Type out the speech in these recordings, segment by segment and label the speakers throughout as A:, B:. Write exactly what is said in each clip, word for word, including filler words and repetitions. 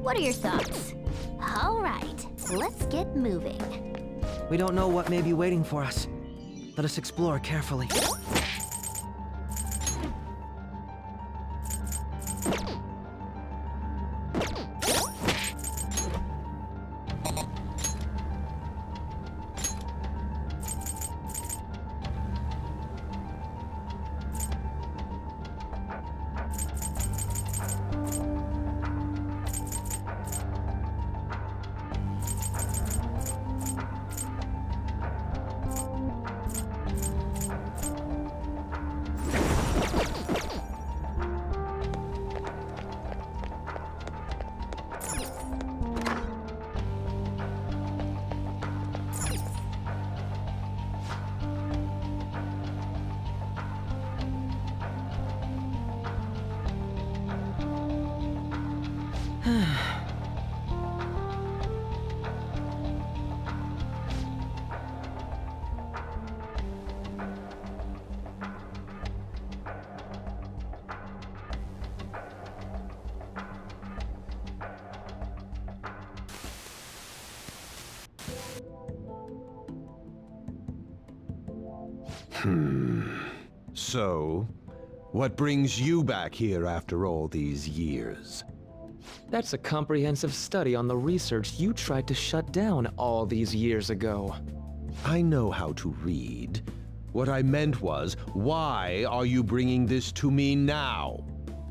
A: What are your thoughts? All right, let's get moving.
B: We don't know what may be waiting for us. Let us explore carefully.
C: Hmm. So, what brings you back here after all these years?
D: That's a comprehensive study on the research you tried to shut down all these years ago.
C: I know how to read. What I meant was, why are you bringing this to me now?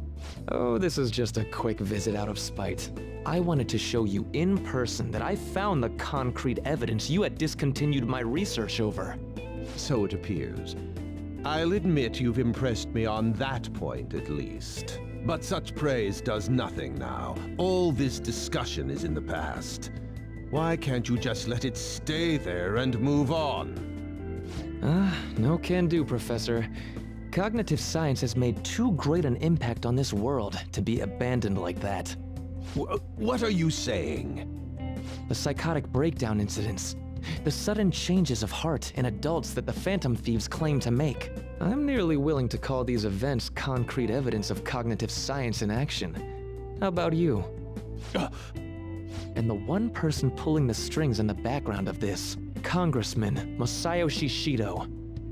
D: Oh, this is just a quick visit out of spite. I wanted to show you in person that I found the concrete evidence you had discontinued my research over.
C: So it appears. I'll admit you've impressed me on that point, at least. But such praise does nothing now. All this discussion is in the past. Why can't you just let it stay there and move on?
D: Ah, uh, no can do, Professor. Cognitive science has made too great an impact on this world to be abandoned like that.
C: W- what are you saying?
D: The psychotic breakdown incidents. The sudden changes of heart in adults that the Phantom Thieves claim to make. I'm nearly willing to call these events concrete evidence of cognitive science in action. How about you?
C: Uh.
D: And the one person pulling the strings in the background of this, Congressman Masayoshi Shido.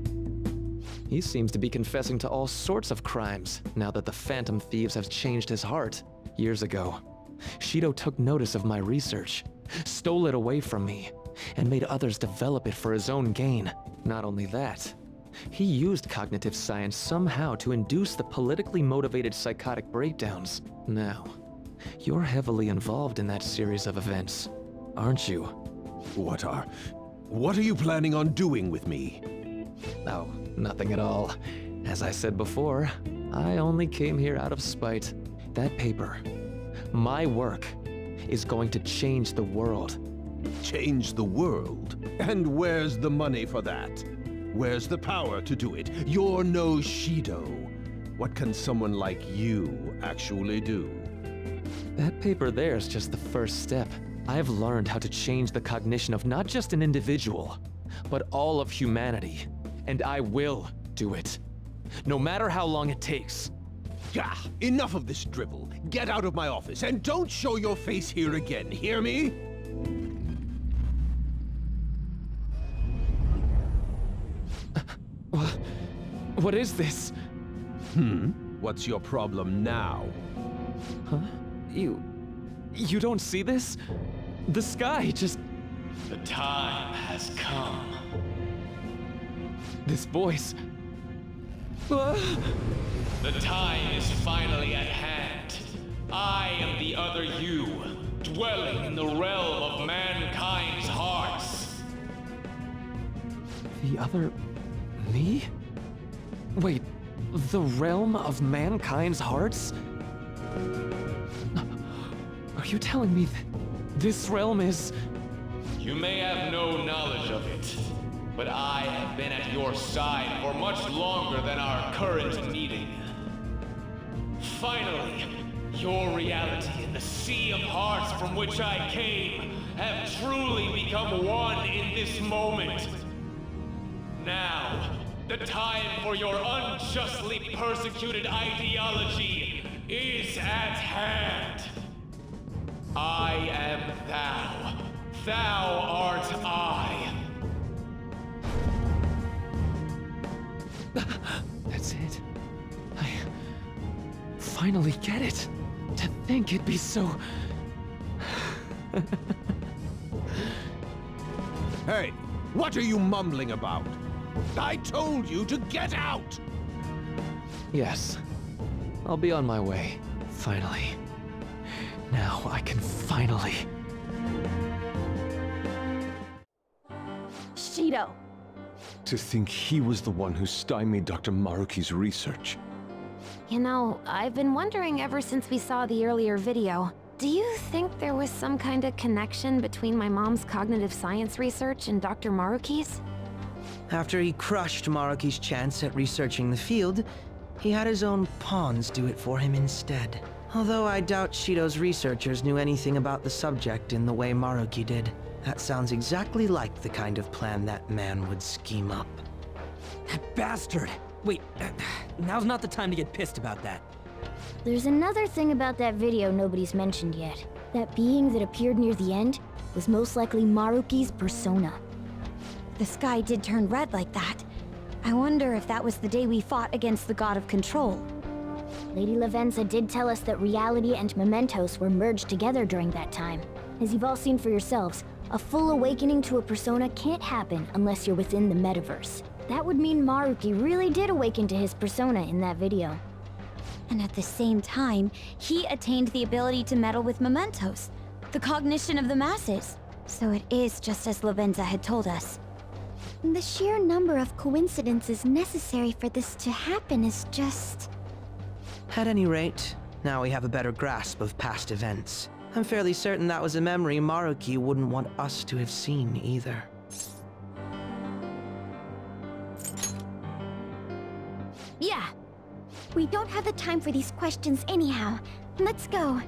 D: He seems to be confessing to all sorts of crimes now that the Phantom Thieves have changed his heart. Years ago, Shido took notice of my research, stole it away from me, and made others develop it for his own gain. Not only that, he used cognitive science somehow to induce the politically motivated psychotic breakdowns. Now, you're heavily involved in that series of events, aren't you?
C: What are... what are you planning on doing with me?
D: Oh, nothing at all. As I said before, I only came here out of spite. That paper, my work, is going to change the world.
C: Change the world? And where's the money for that? Where's the power to do it? You're no Shido. What can someone like you actually do?
D: That paper there is just the first step. I've learned how to change the cognition of not just an individual, but all of humanity. And I will do it. No matter how long it takes.
C: Gah! Enough of this drivel. Get out of my office and don't show your face here again, hear me?
D: What is this?
C: Hmm? What's your problem now?
D: Huh? You... you don't see this? The sky just...
E: The time has come.
D: This voice... Ah!
E: The time is finally at hand. I am the other you, dwelling in the realm of mankind's hearts.
D: The other... me? Wait, the realm of mankind's hearts? Are you telling me that this realm is...
E: You may have no knowledge of it, but I have been at your side for much longer than our current meeting. Finally, your reality and the sea of hearts from which I came have truly become one in this moment. Now, the time for your unjustly persecuted ideology is at hand. thou art I.
D: That's it. I finally get it. To think it'd be so...
C: Hey, what are you mumbling about? I told you to get out!
D: Yes. I'll be on my way. Finally. Now I can finally...
A: Shido.
F: To think he was the one who stymied Doctor Maruki's research.
A: You know, I've been wondering ever since we saw the earlier video. Do you think there was some kind of connection between my mom's cognitive science research and Doctor Maruki's?
B: After he crushed Maruki's chance at researching the field, he had his own pawns do it for him instead. Although I doubt Shido's researchers knew anything about the subject in the way Maruki did. That sounds exactly like the kind of plan that man would scheme up.
G: That bastard! Wait, uh, now's not the time to get pissed about that.
H: There's another thing about that video nobody's mentioned yet. That being that appeared near the end was most likely Maruki's persona.
I: The sky did turn red like that. I wonder if that was the day we fought against the God of Control.
H: Lady Lavenza did tell us that reality and mementos were merged together during that time. As you've all seen for yourselves, a full awakening to a persona can't happen unless you're within the metaverse. That would mean Maruki really did awaken to his persona in that video.
I: And at the same time, he attained the ability to meddle with mementos, the cognition of the masses. So it is just as Lavenza had told us.
H: The sheer number of coincidences necessary for this to happen is just...
B: At any rate, now we have a better grasp of past events. I'm fairly certain that was a memory Maruki wouldn't want us to have seen either.
H: Yeah. We don't have the time for these questions anyhow. Let's go.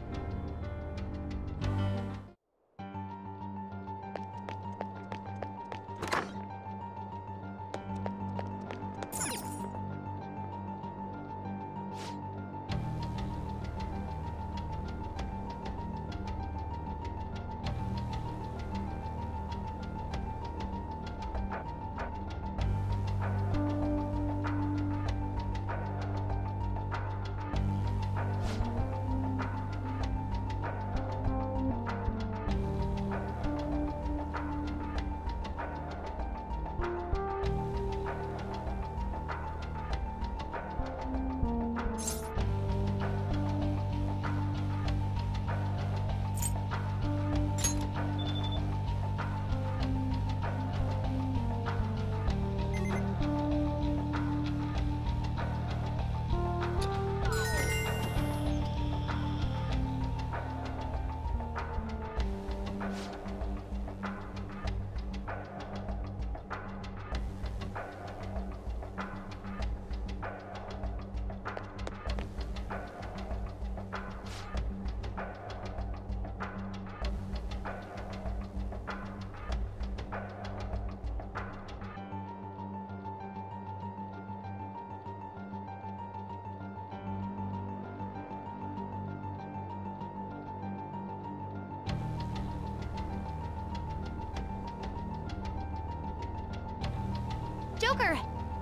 H: Joker!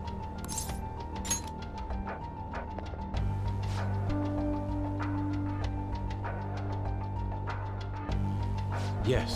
F: Yes.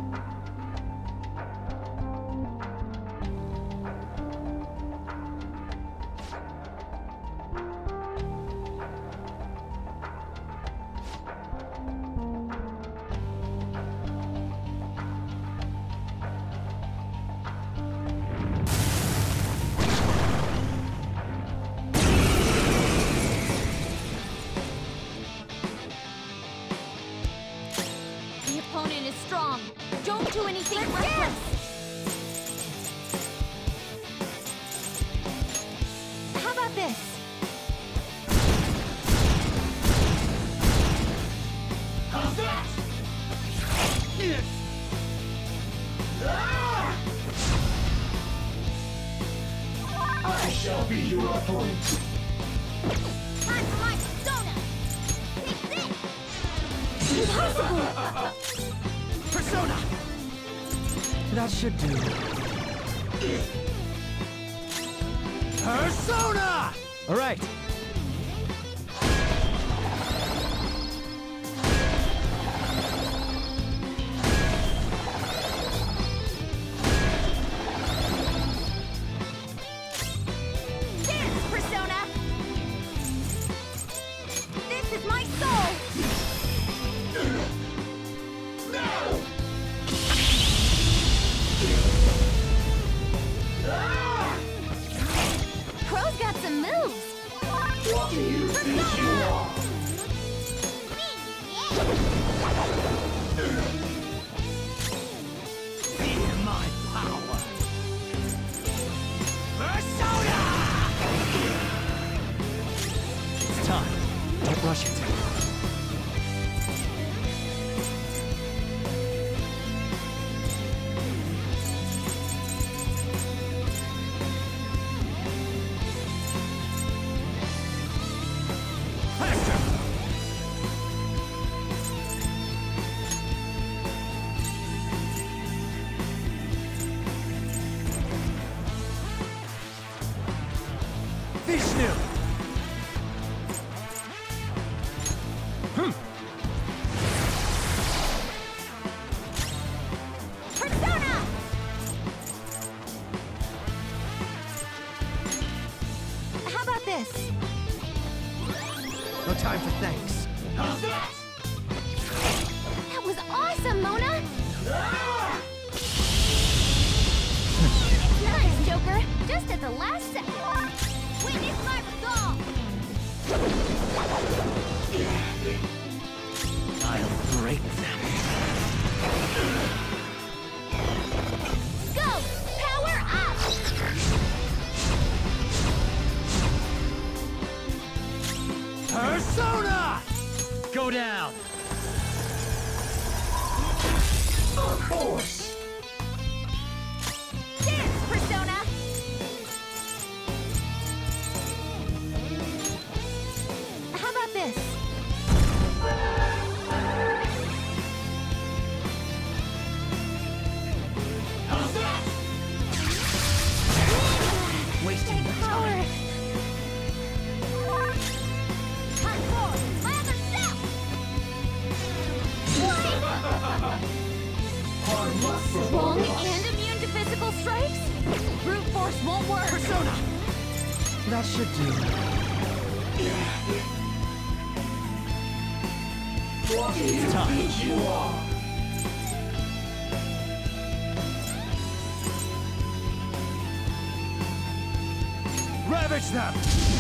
H: The opponent is strong. Don't do anything reckless.
I: How about this?
E: How's that? I shall be your opponent.
H: Time for my persona! Take this!
B: Persona! That should do. Persona!
G: All right.
I: Dance, Persona! This is my soul! Crow's got some moves! What do you think you are?
B: Feel my power! Persona!
G: It's time. Don't rush it.
B: Vishnu!
I: Persona! How about this?
B: No time for thanks.
I: That was awesome, Mona! Nice, Joker! Just at the last second! Witness my resolve!
B: I'll break them.
I: Go! Power up!
B: Persona!
G: Go down.
B: Of course!
I: Dance, Persona! How about this?
B: Wasting my
I: Power!
B: time.
I: Time for my other self! Strong and immune to physical strikes? Brute force won't work!
B: Persona! That should do.
G: It's time.
B: Ravage them!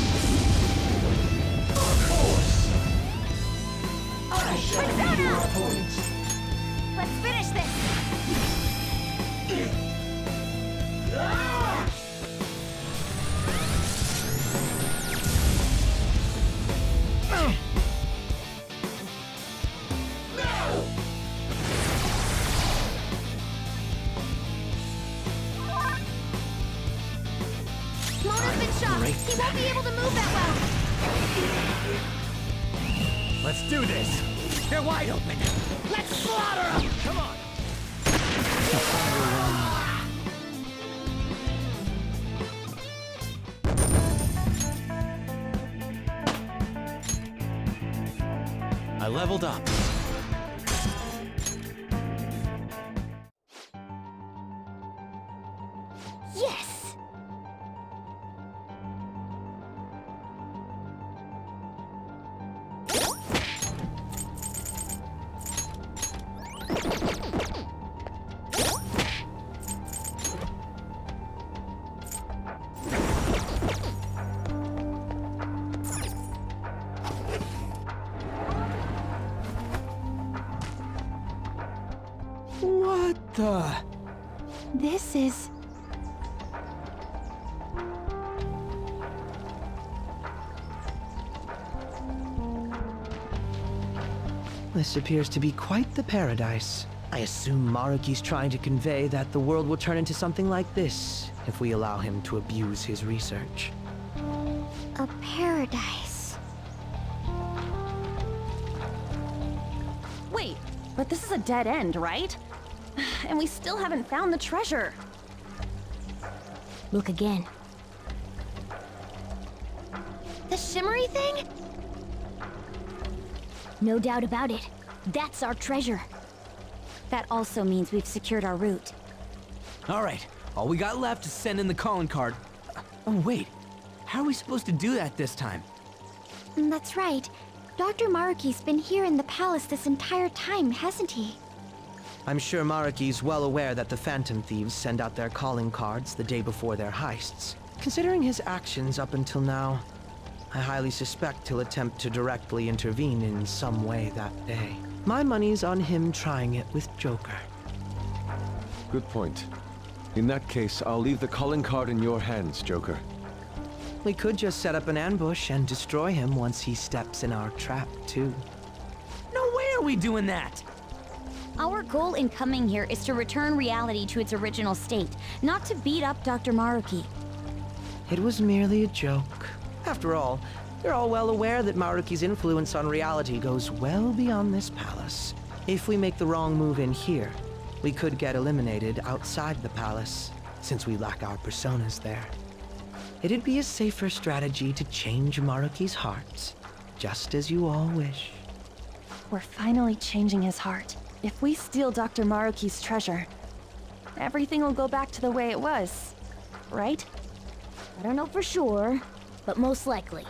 B: Of course! I shall be your opponent.
I: Let's finish this! Mona's been shot!
B: Great.
I: He won't be able to move that well!
G: Let's do this.
B: They're wide open! Let's slaughter them!
G: Come on. I leveled up.
I: Yes!
B: What the?
I: This is...
B: This appears to be quite the paradise. I assume Maruki's trying to convey that the world will turn into something like this if we allow him to abuse his research.
I: a paradise.
J: Wait, but this is a dead end, right? and we still haven't found the treasure.
H: Look again.
A: The shimmery thing?
H: No doubt about it. That's our treasure.
I: That also means we've secured our route.
G: Alright, all we got left is send in the calling card. Oh wait, how are we supposed to do that this time?
I: That's right. Doctor Maruki's been here in the palace this entire time, hasn't he?
B: I'm sure Maruki's well aware that the Phantom Thieves send out their calling cards the day before their heists. Considering his actions up until now, I highly suspect he'll attempt to directly intervene in some way that day. My money's on him trying it with Joker.
F: Good point. In that case, I'll leave the calling card in your hands, Joker.
B: We could just set up an ambush and destroy him once he steps in our trap, too.
G: No way are we doing that!
I: Our goal in coming here is to return reality to its original state, not to beat up Doctor Maruki.
B: It was merely a joke. After all, you're all well aware that Maruki's influence on reality goes well beyond this palace. If we make the wrong move in here, we could get eliminated outside the palace, since we lack our personas there. It'd be a safer strategy to change Maruki's heart, just as you all wish.
J: We're finally changing his heart. If we steal Doctor Maruki's treasure, everything will go back to the way it was, right?
H: I don't know for sure, but most likely.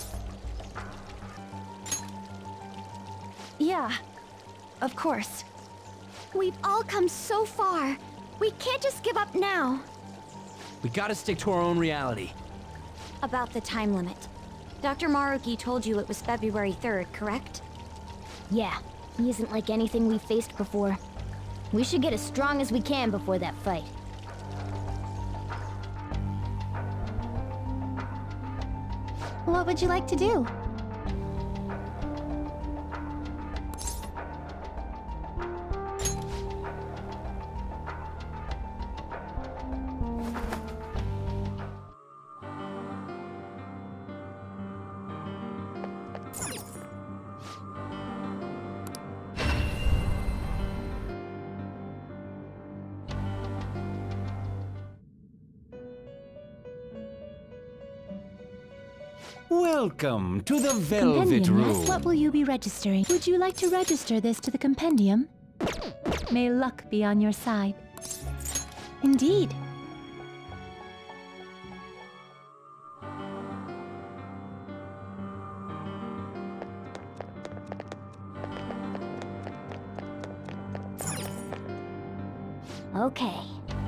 J: Yeah, of course.
I: We've all come so far. We can't just give up now.
G: We gotta stick to our own reality.
I: About the time limit. Doctor Maruki told you it was February third, correct?
H: Yeah, he isn't like anything we've faced before. We should get as strong as we can before that fight.
J: What would you like to do?
K: Welcome to the Velvet
L: Compendium,
K: Room.
L: yes? What will you be registering? Would you like to register this to the compendium? May luck be on your side. Indeed.
H: Okay.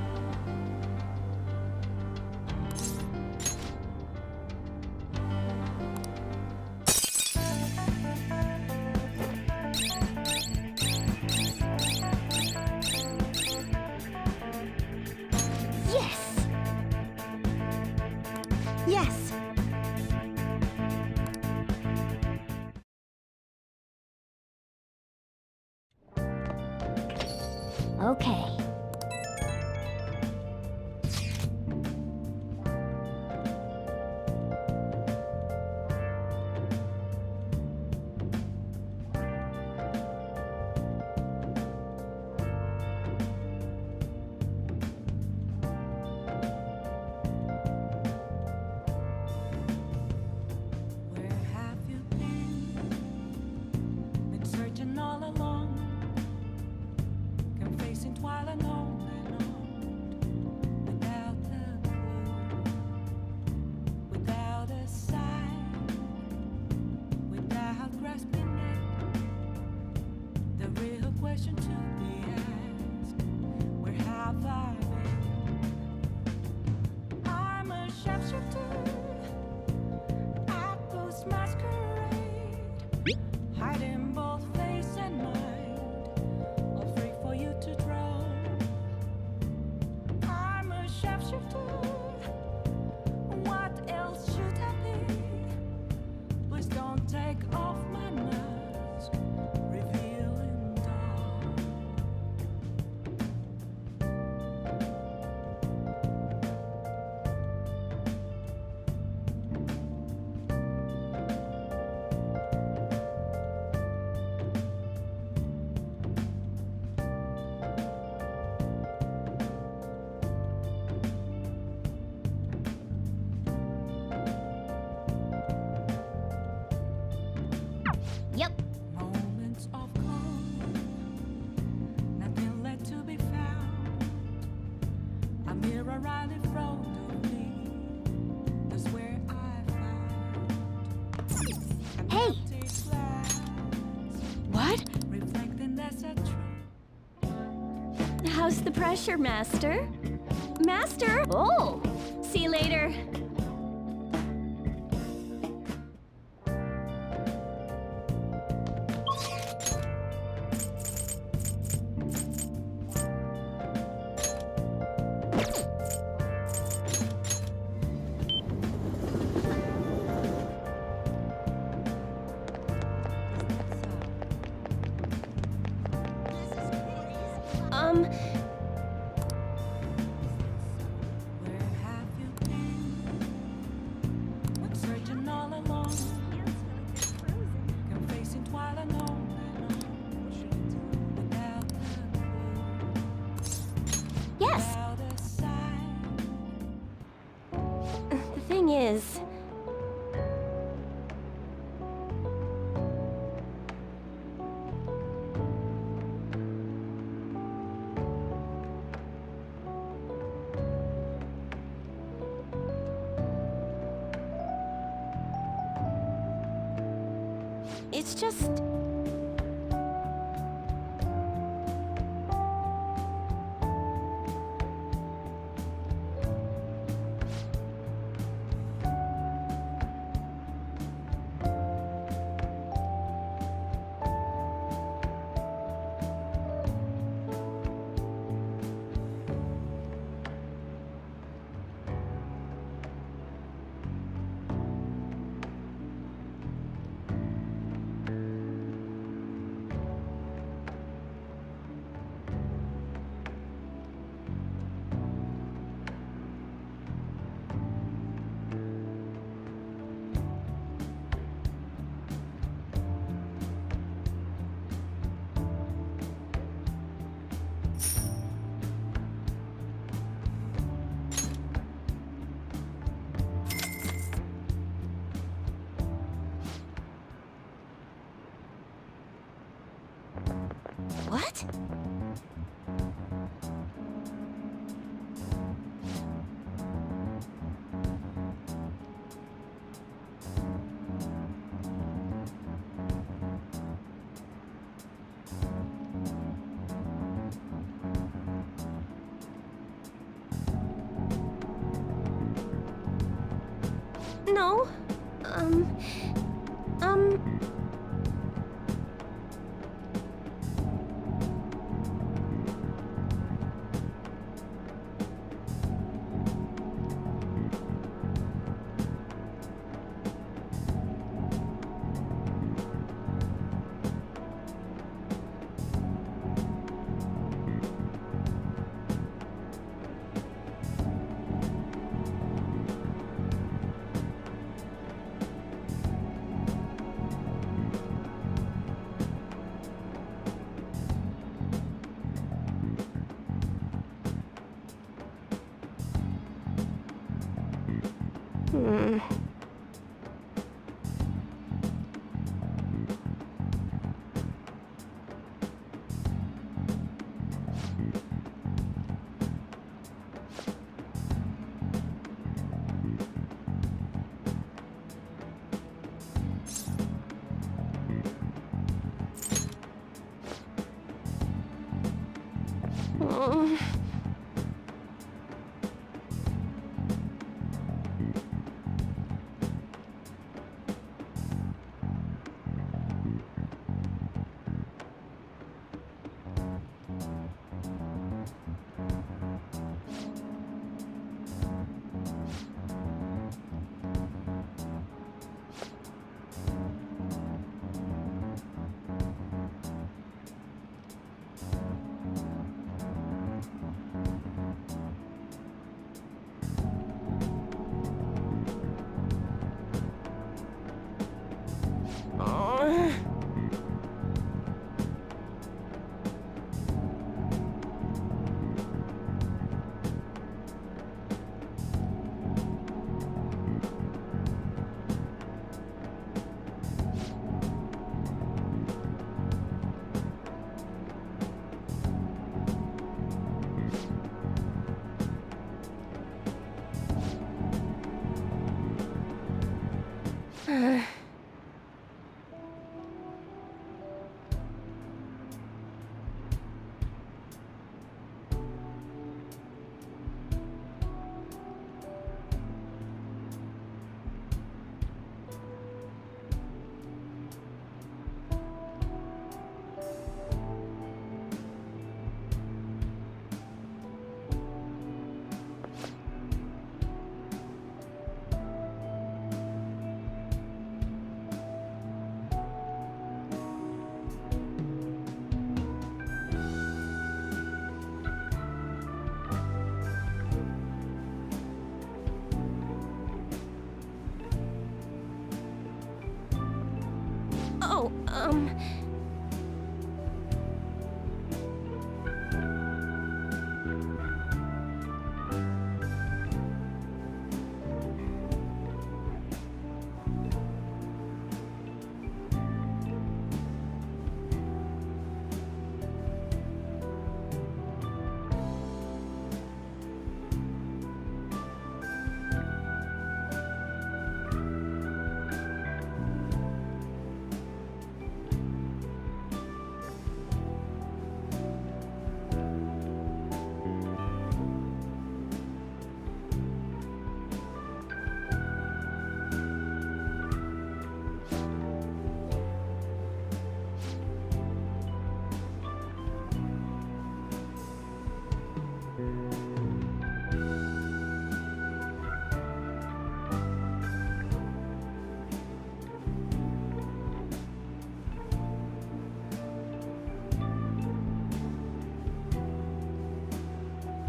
I: Yes!
H: Okay.
M: All along, confessing while
J: How's the pressure, Master? Master? Oh! See you later. Um... Yes! The thing is... It's just... What? No. Um... Um... Hmm. Oh.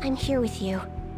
I: I'm here with you.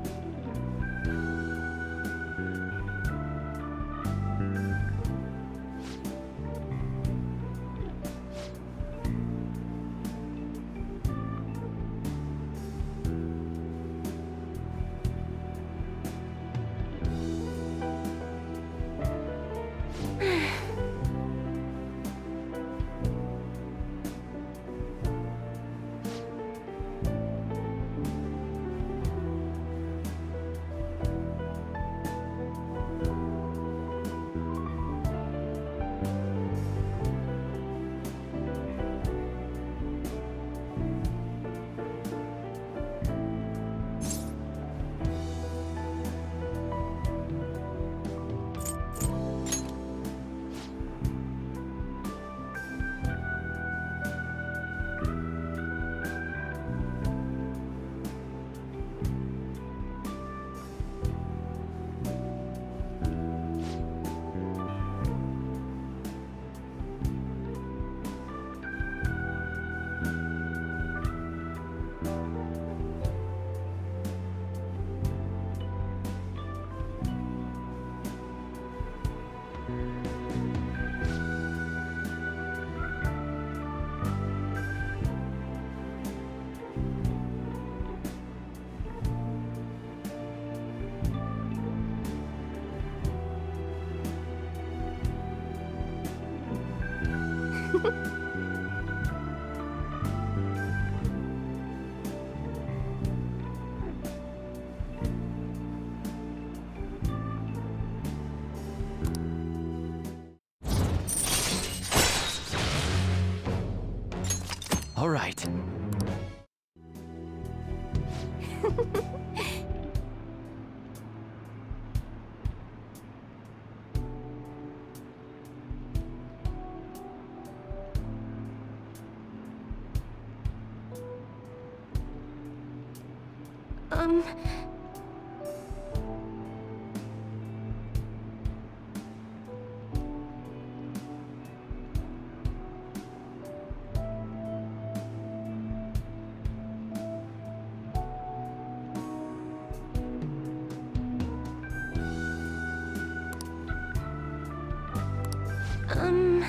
D: All right.
J: Um... Um...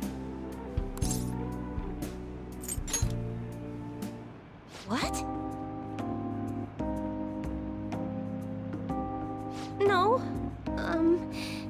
I: What?
J: No. Um...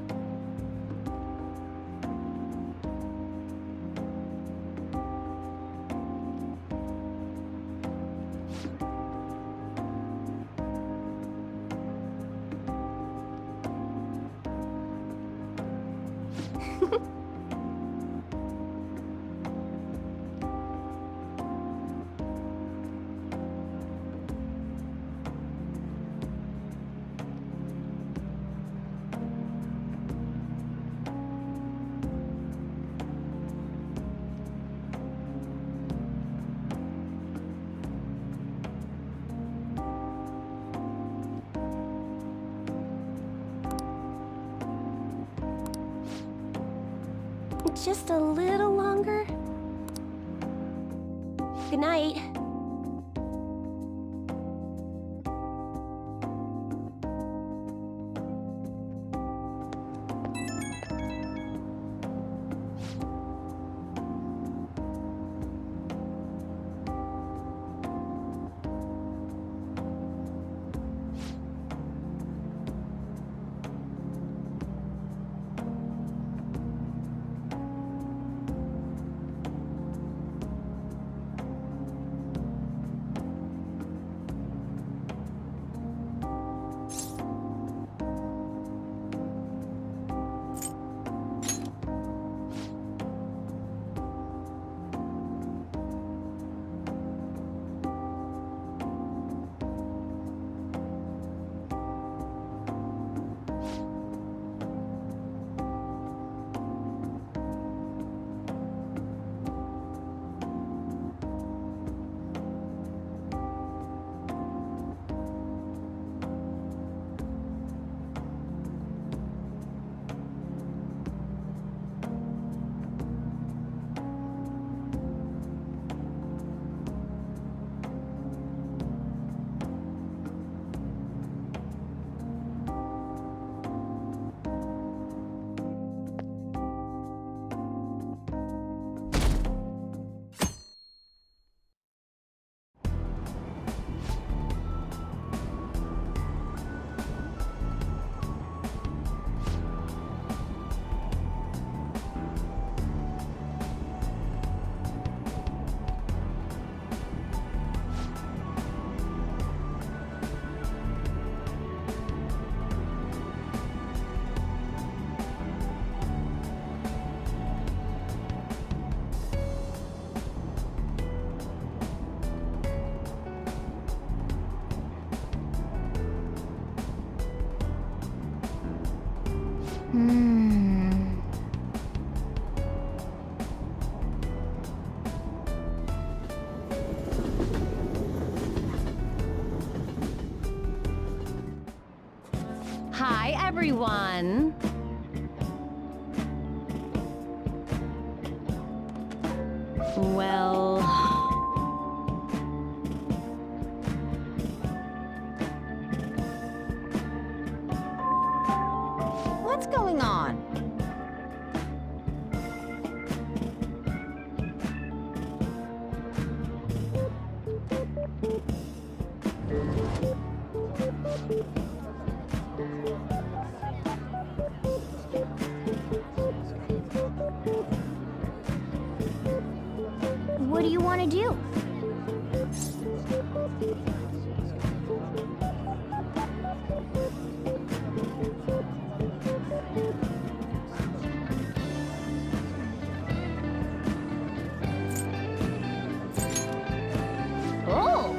J: Just a little longer? Good night. everyone. Well...
I: What's going on?
H: What do you want to do?
I: Oh!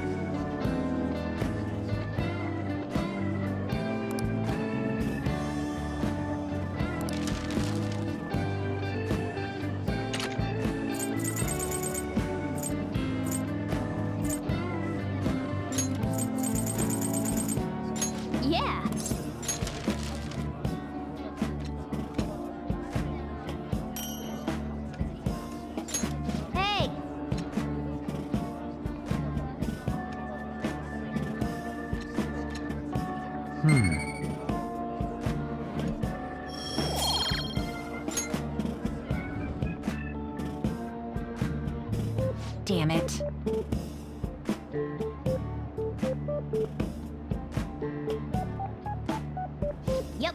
I: Yeah! Hey!
J: Damn it.
H: Yep.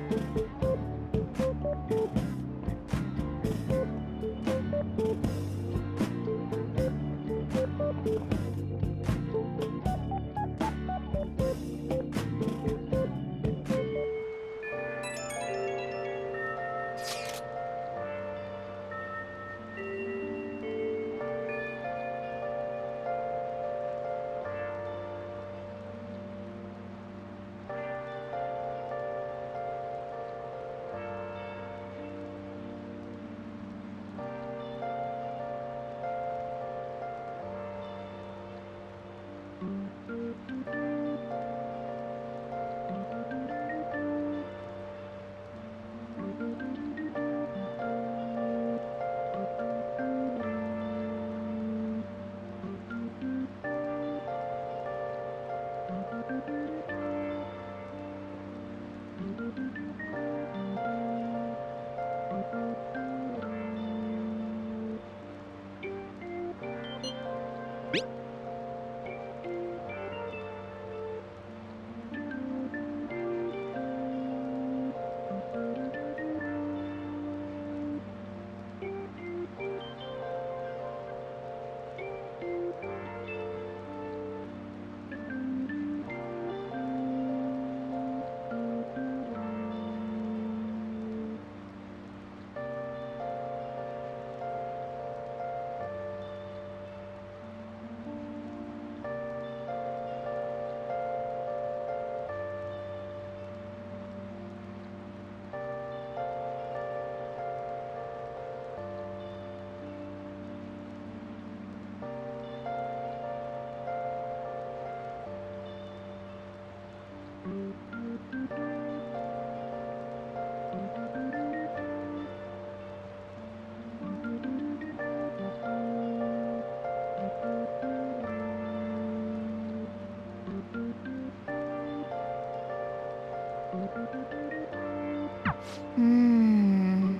I: Hmm.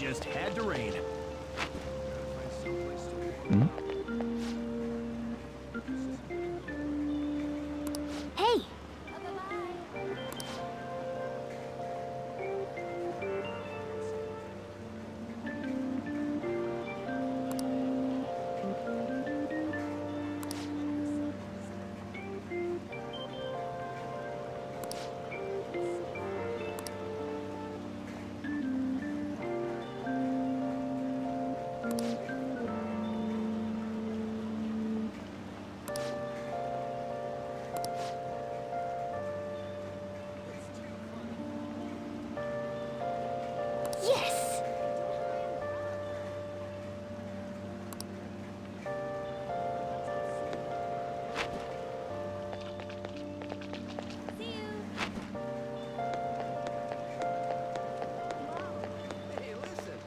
M: just had to rain.
F: Hmm?
H: Hey! Yes!
G: Hey, listen.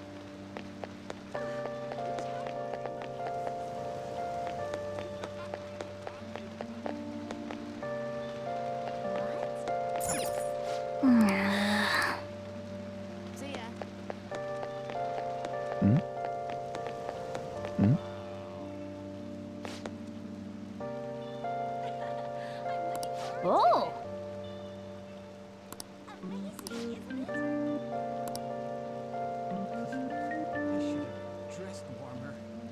A: See ya.
F: Hmm? Hmm?
H: Oh!
M: I should have dressed warmer.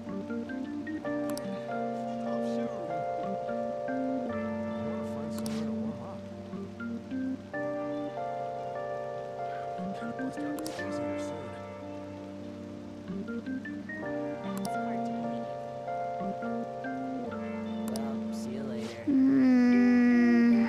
G: Well, see you later.
H: Hmm.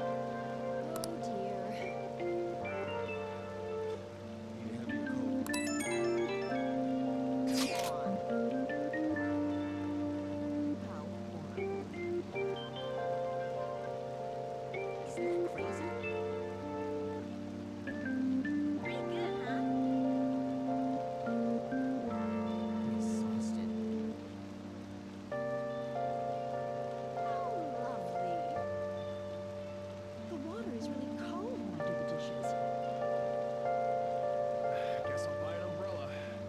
M: Guess I'll buy an umbrella.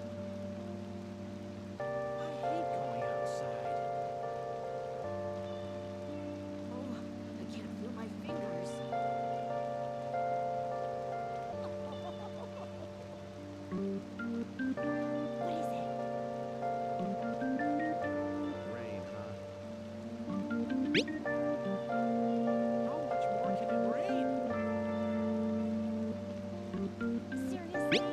M: I hate going outside. Oh, I can't feel my fingers.
H: What is it?
M: Rain, huh? How much more can it rain?
H: Seriously?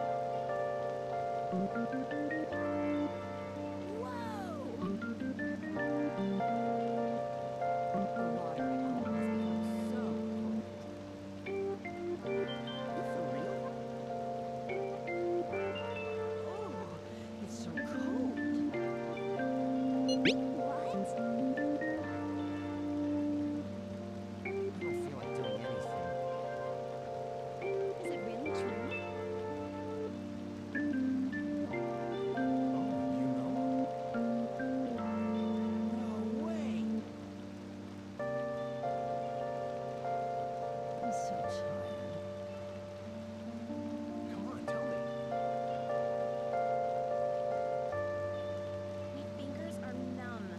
M: It's so cold.
H: What?
M: I don't feel like doing anything.
H: Is it really true?
M: Oh, you know? No way. I'm so tired. Come on, tell me.
J: My fingers are numb.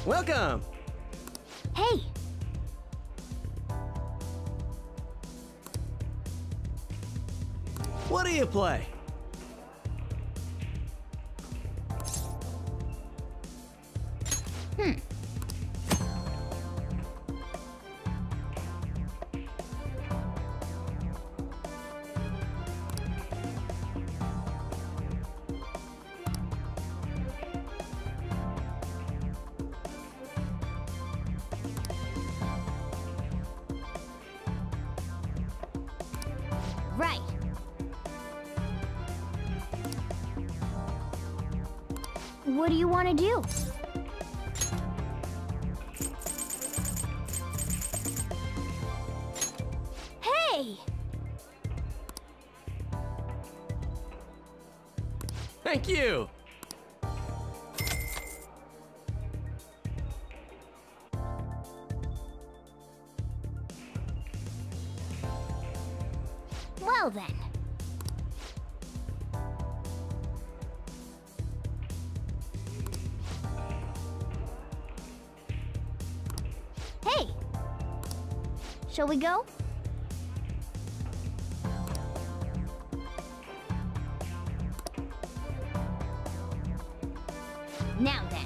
M: Welcome!
H: Hey!
M: What do you play?
H: Hmm. Right. What do you want to do? Hey!
M: Thank you!
H: Well then. Hey! Shall we go? Now then.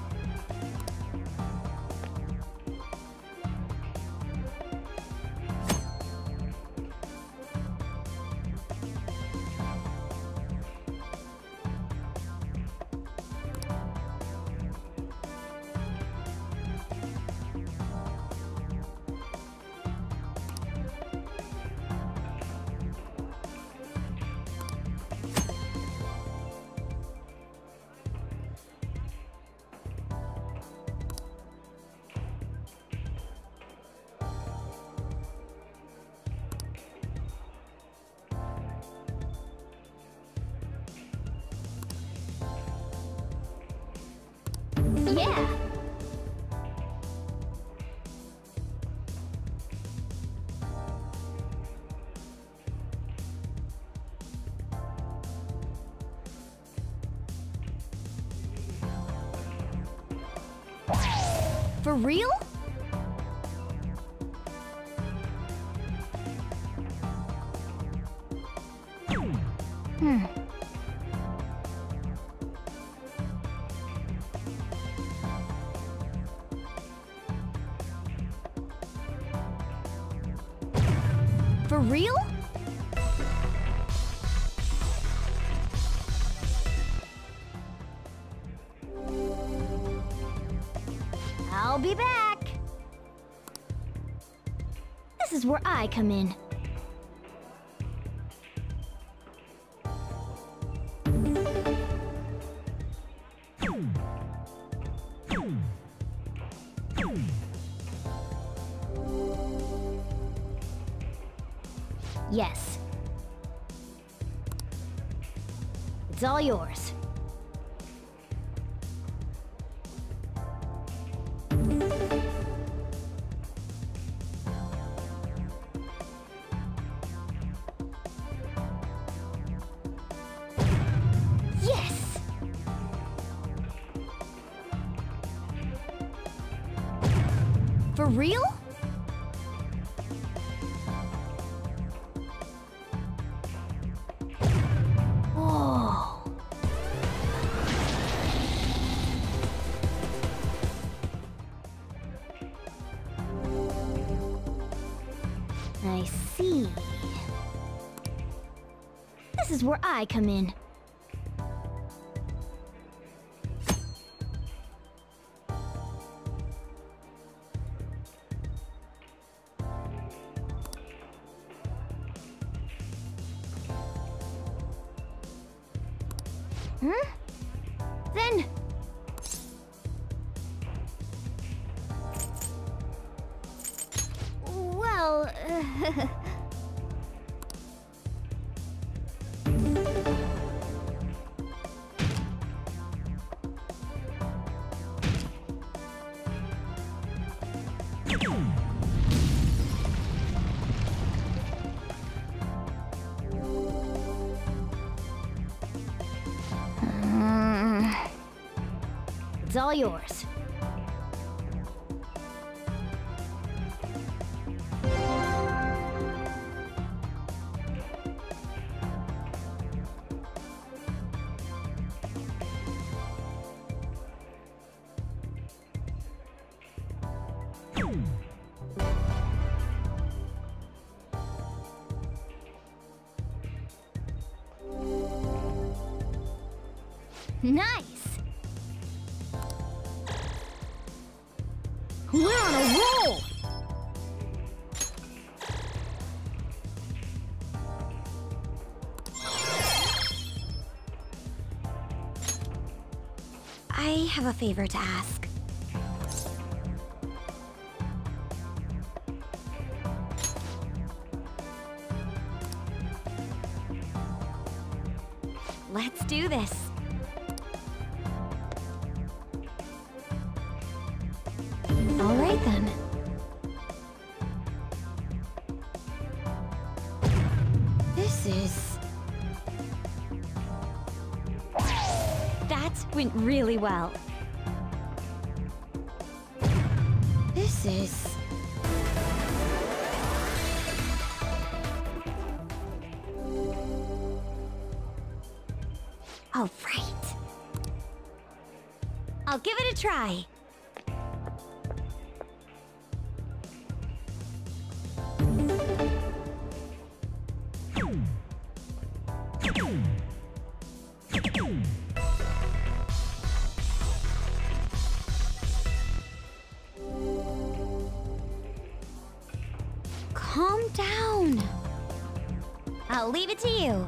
H: Yeah! For real? Hmm. For real? I'll be back. This is where I come in. Yes. It's all yours. Yes! For real? I see. This is where I come in. Huh? Then... Well... Uh, It's all yours. Nice! We're on a roll!
I: I have a favor to ask. Let's do this.
A: All right then.
I: This is... That went really well. This is... All right. I'll give it a try. Calm down. I'll leave it to you.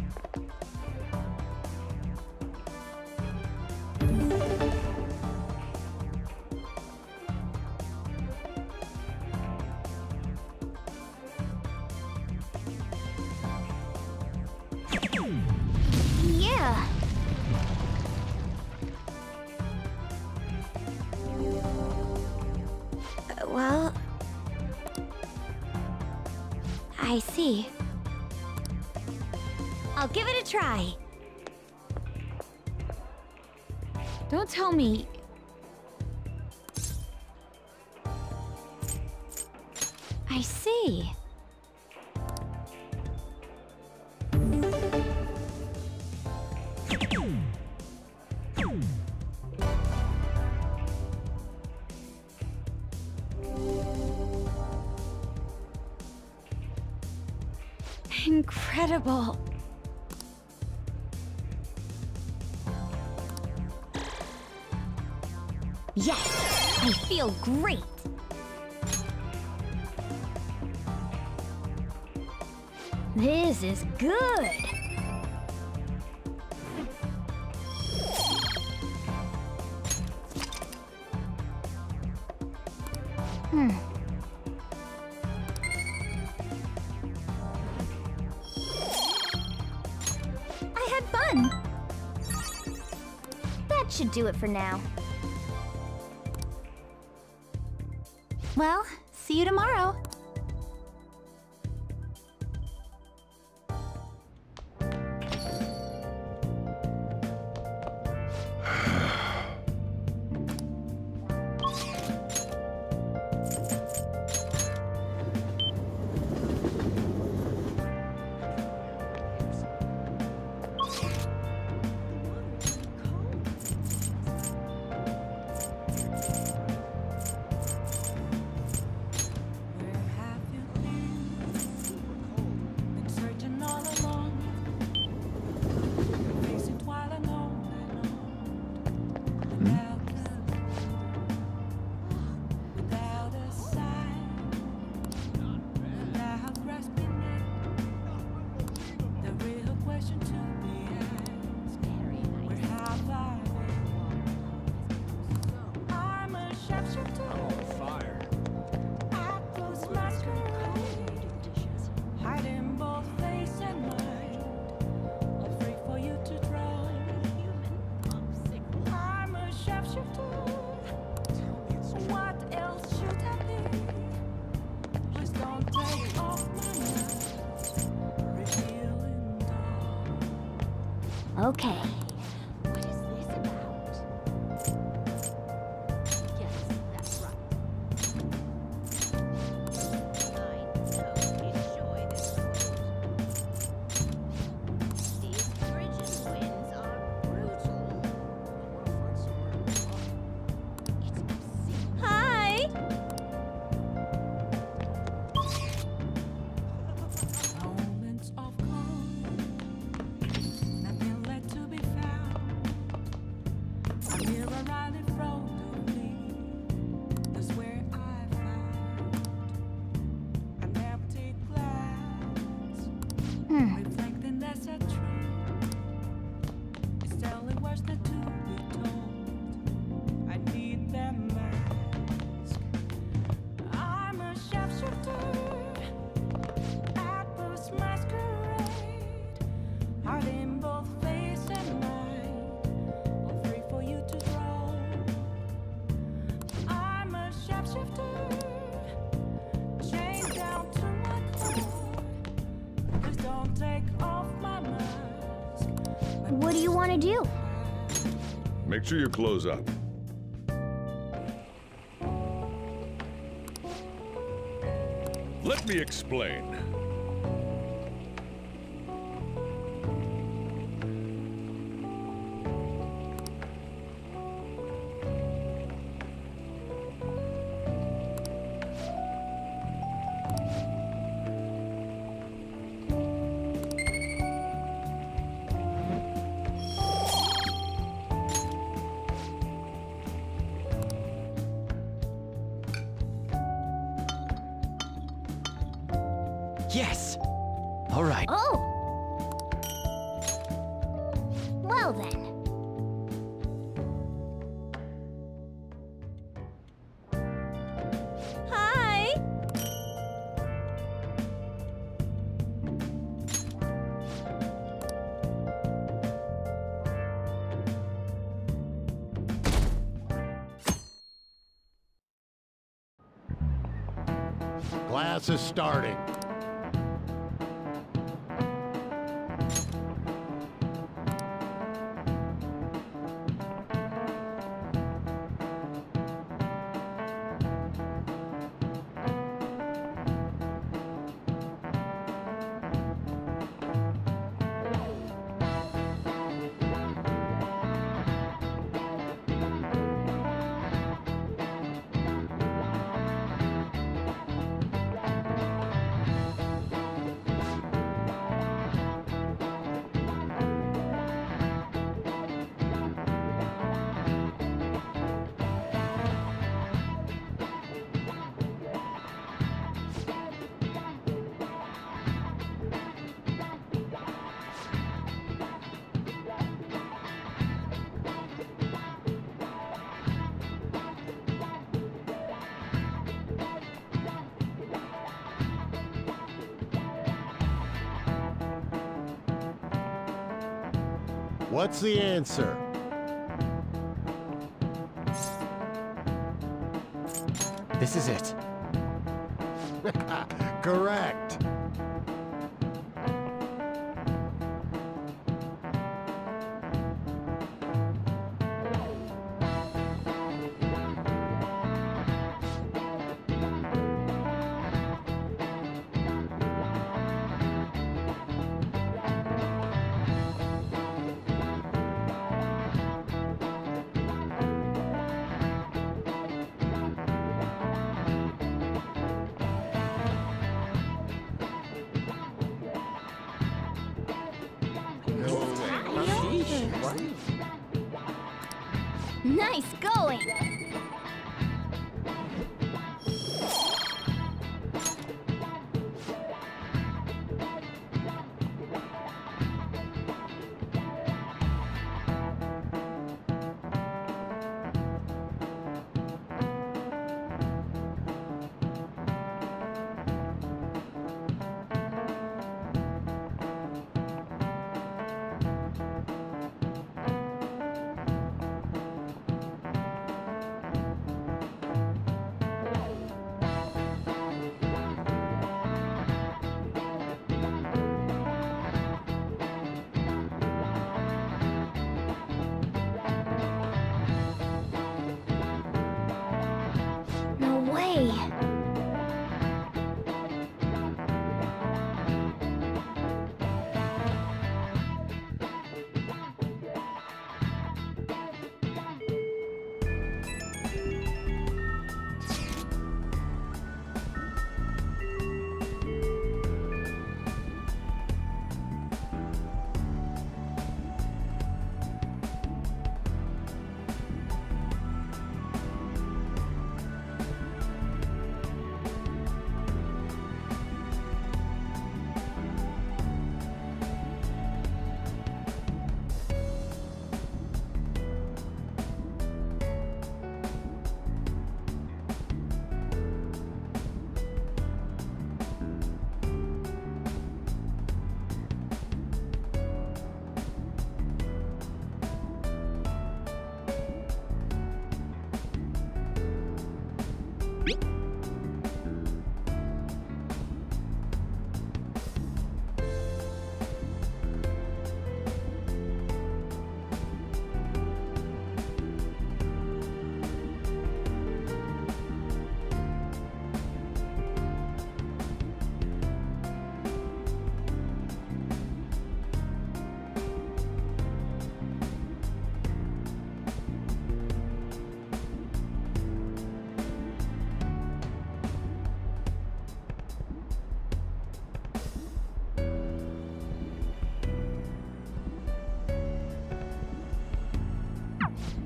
H: Yeah.
I: Uh, well... I see. I'll give it a try. Don't tell me... I see. Incredible. Yes, I feel great.
H: This is good. Hmm. I had fun. That should do it for now.
L: Well, see you tomorrow.
H: Okay.
A: What is this about? Yes, that's right. I so enjoy this food. These frigid winds are brutal. It's obscene.
I: Hi!
N: Moments of calm, nothing left to be found.
H: What do you want to do?
N: Make sure you close up. Let me explain.
D: Yes! All right.
H: Oh! Well then.
I: Hi!
O: Class is starting. What's the answer?
D: This is it.
O: Correct.
H: Nice going!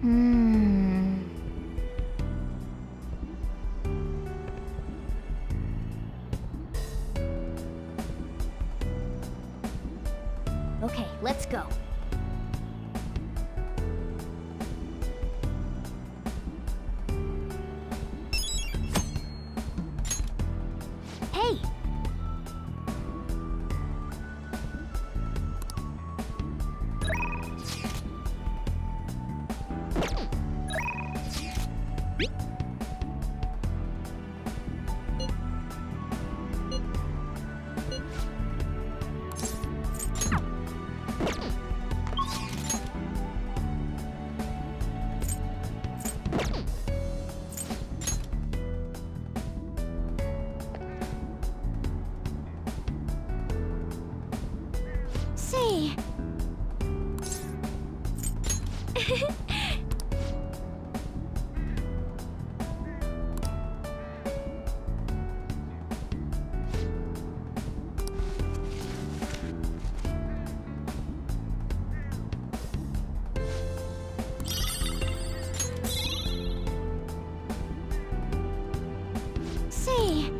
H: Hmm. Okay, let's go. Hey!
I: See. See.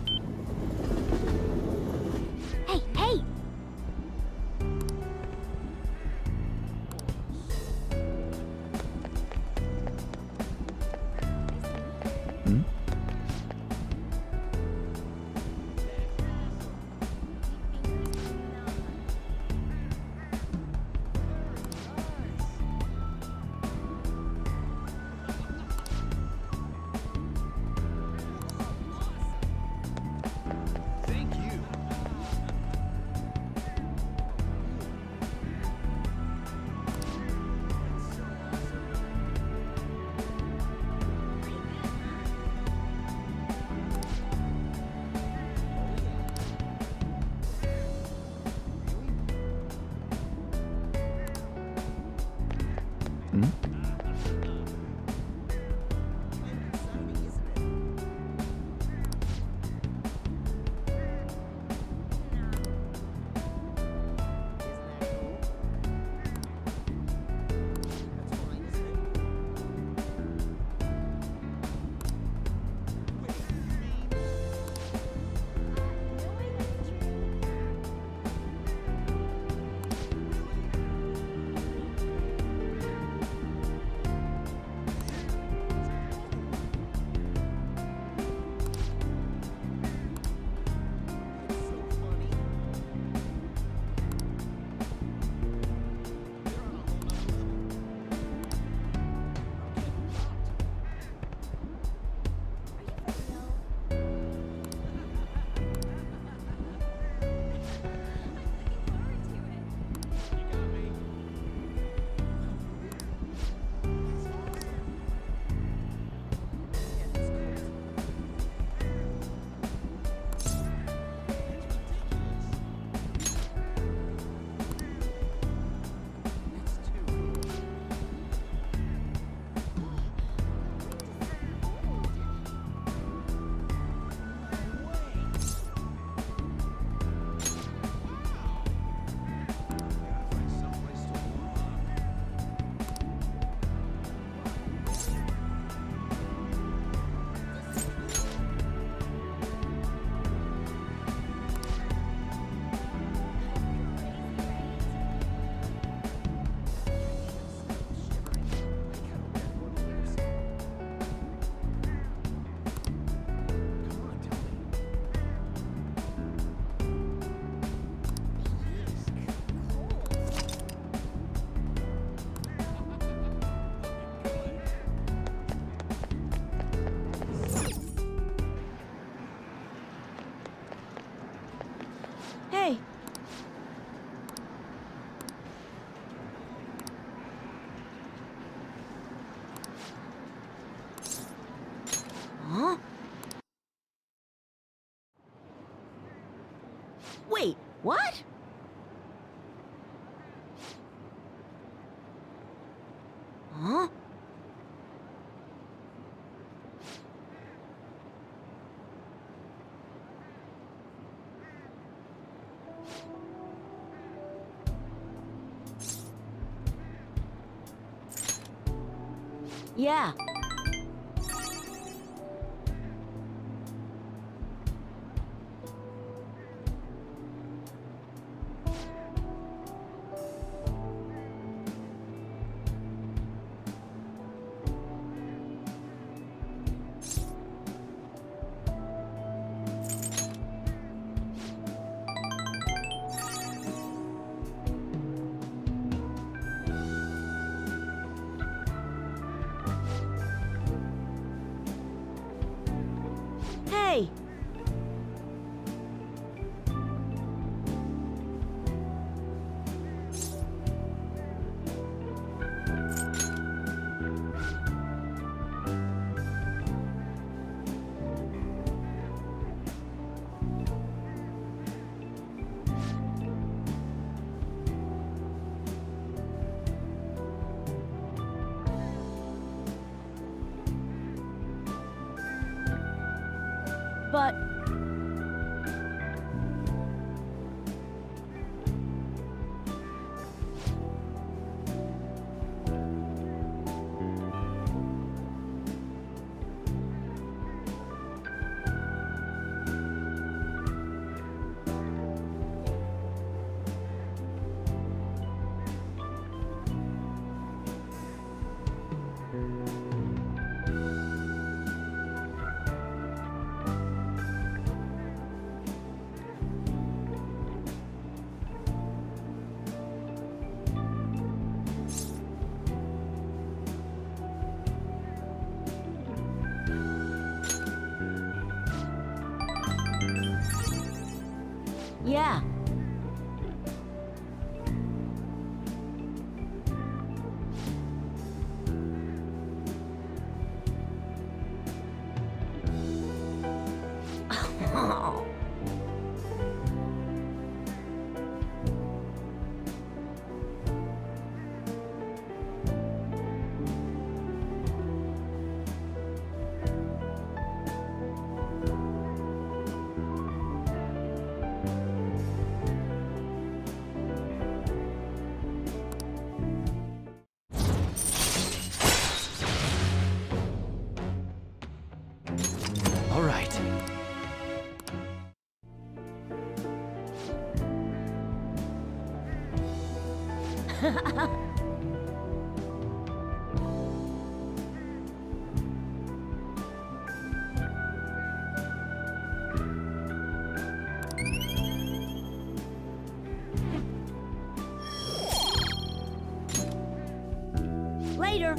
I: Hey, hey!
J: What? Huh? Yeah. Hey! But... Yeah.
D: All right.
H: Later.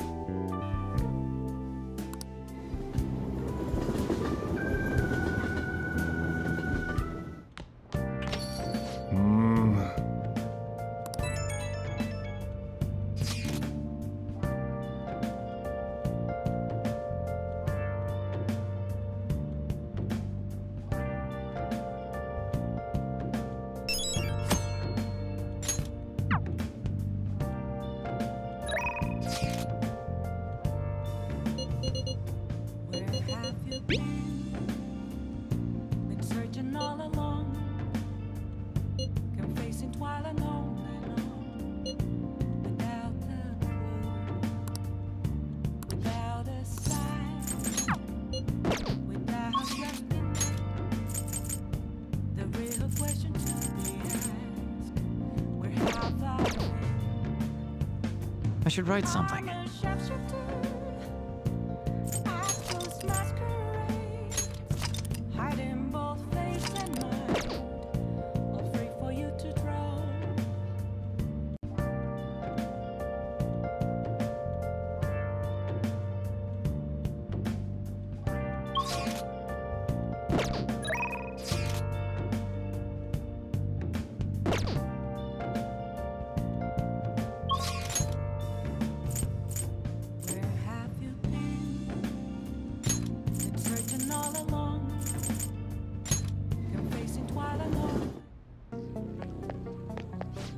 D: I should write something.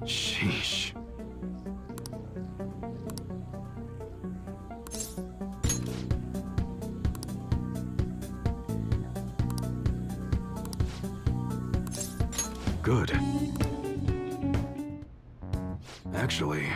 F: Sheesh. Good. Actually...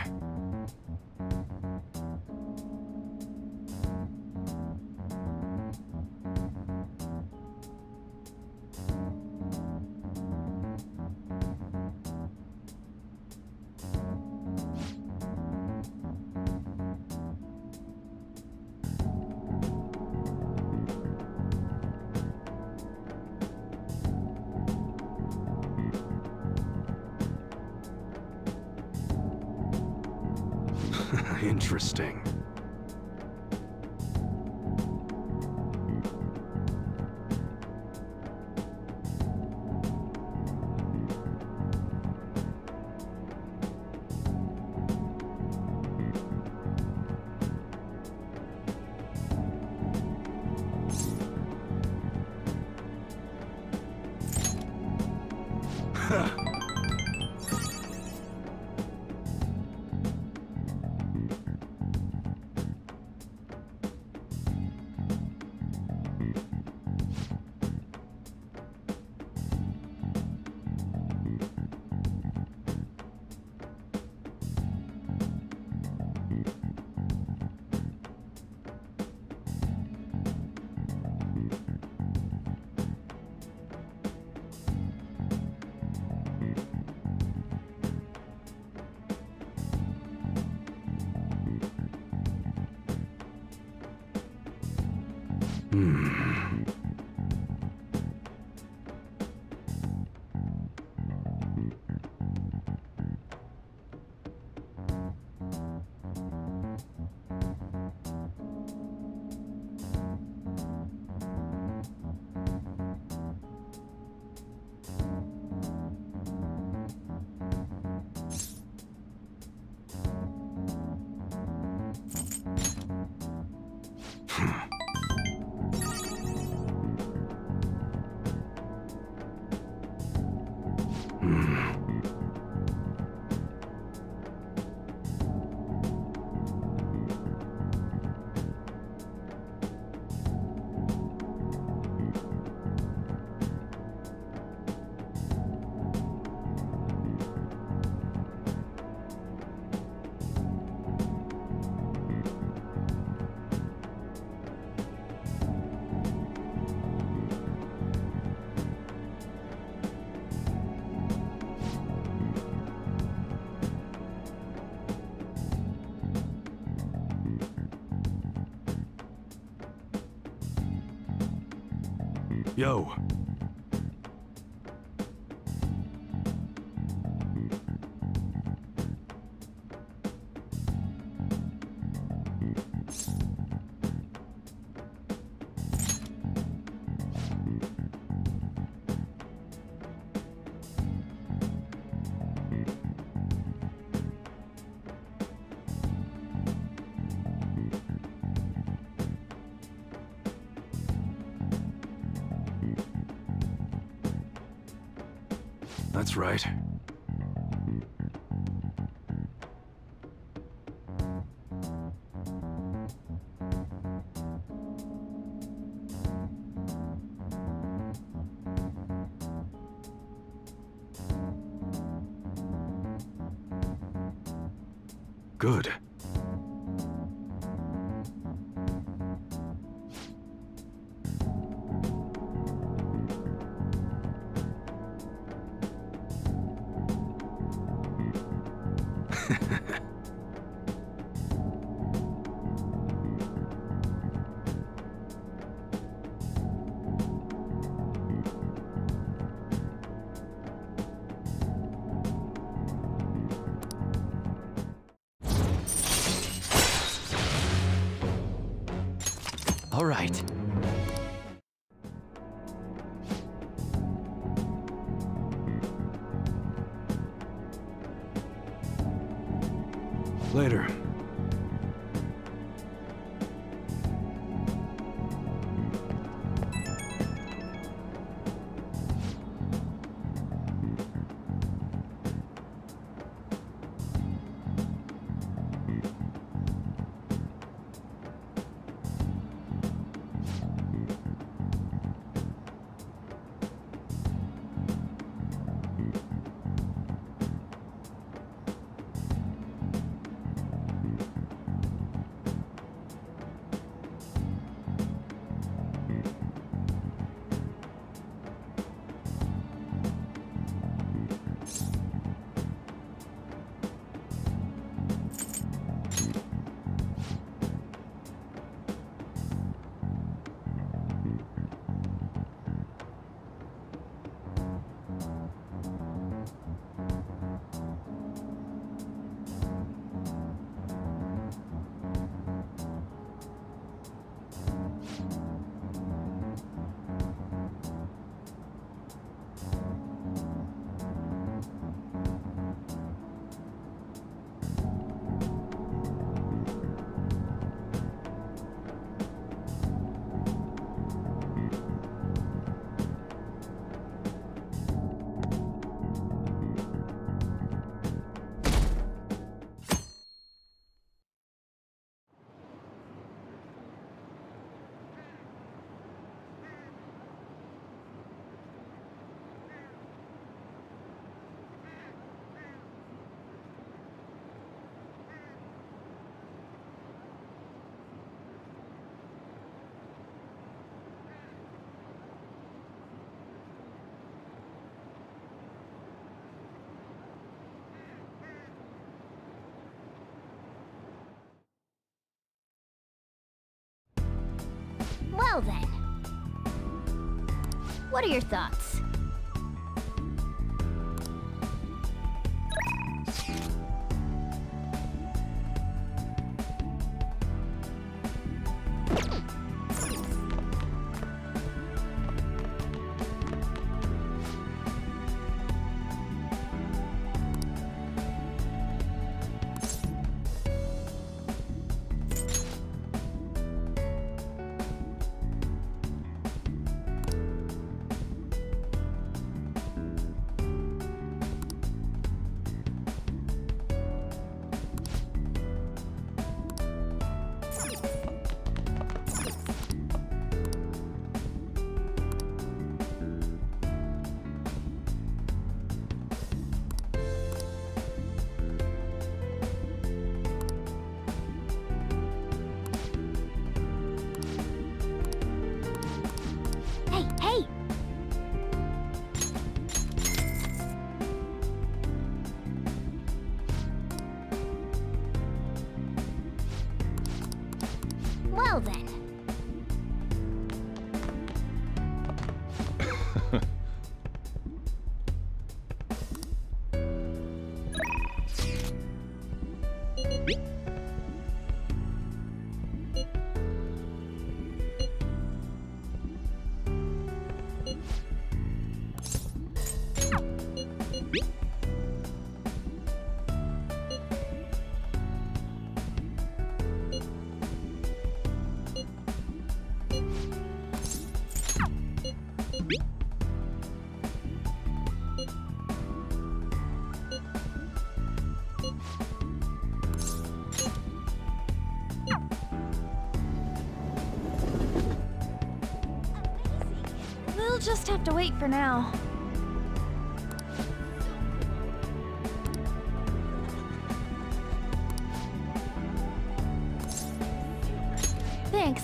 F: Interesting. Hmm. Yo. That's right. Good.
D: All right.
F: Later.
H: Well then. What are your thoughts? Hey, hey! Well then.
J: We'll just have to wait for now. Thanks.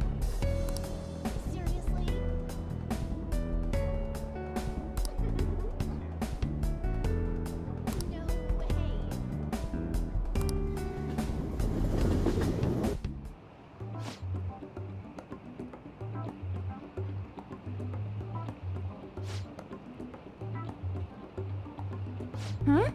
J: Hmm?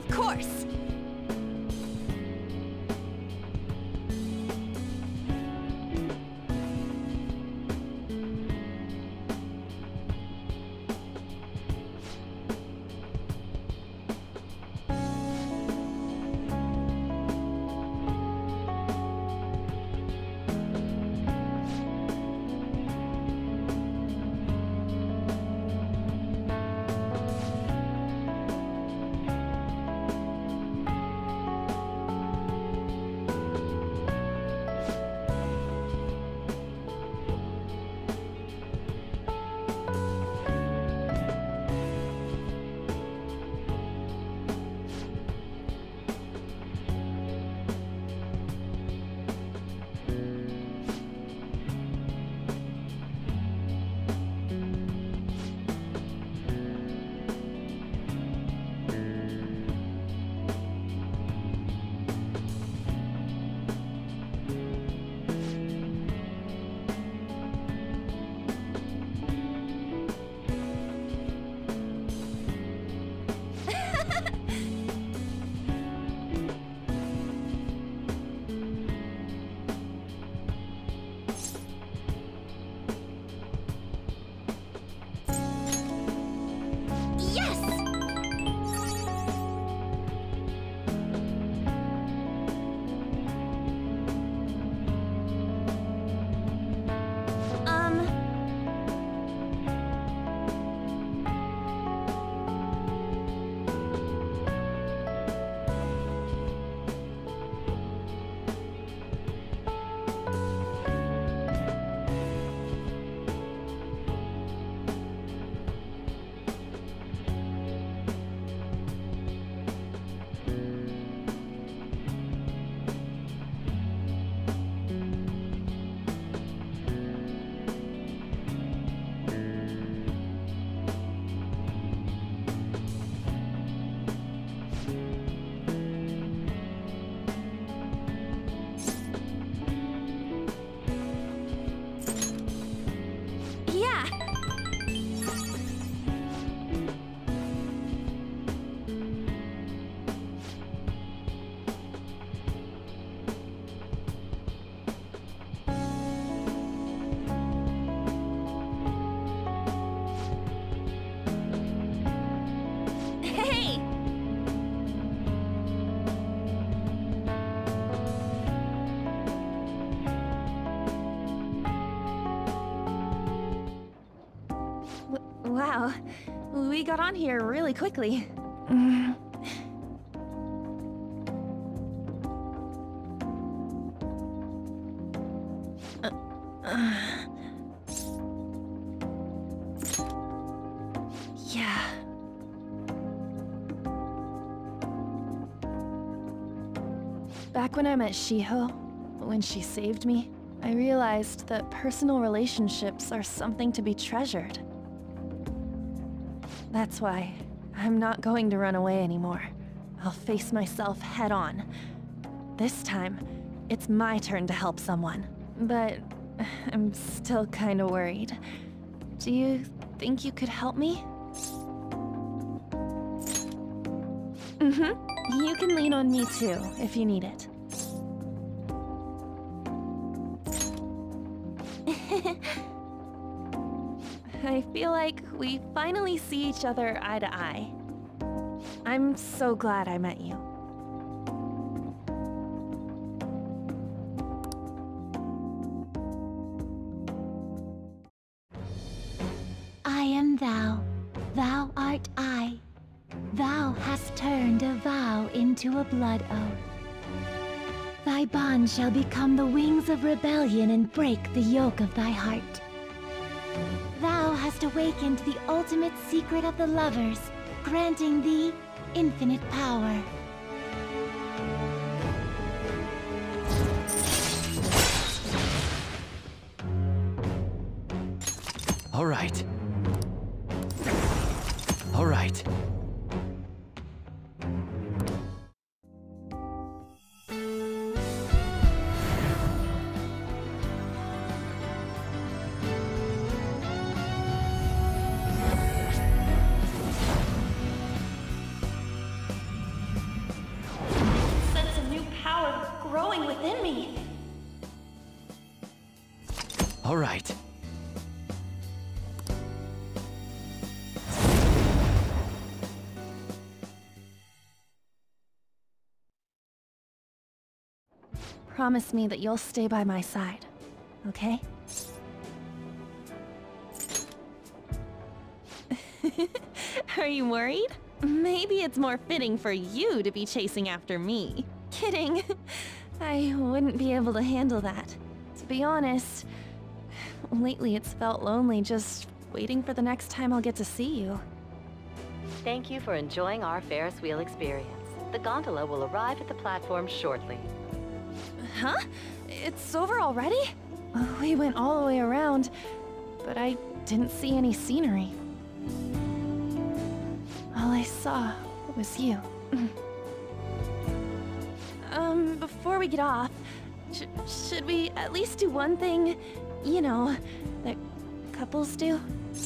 J: Of course! Wow, we got on here really quickly. Mm. Uh, uh. Yeah. Back when I met Shiho, when she saved me, I realized that personal relationships are something to be treasured. That's why I'm not going to run away anymore. I'll face myself head on. This time, it's my turn to help someone. But I'm still kinda worried. Do you think you could help me? Mm-hmm. You can lean on me too, if you need it. I feel like we finally see each other eye to eye. I'm so glad I met you.
L: I am thou, thou art I. Thou hast turned a vow into a blood oath. Thy bond shall become the wings of rebellion and break the yoke of thy heart. Thou hast awakened the ultimate secret of the lovers, granting thee infinite power.
D: All right. All right. right.
J: Promise me that you'll stay by my side, okay? Are you worried? Maybe it's more fitting for you to be chasing after me. Kidding. I wouldn't be able to handle that. To be honest, lately it's felt lonely just waiting for the next time I'll get to see you.
P: Thank you for enjoying our Ferris wheel experience. The gondola will arrive at the platform shortly.
J: Huh? It's over already? We went all the way around, but I didn't see any scenery. All I saw was you. um, before we get off, sh should we at least do one thing, you know, that couples do?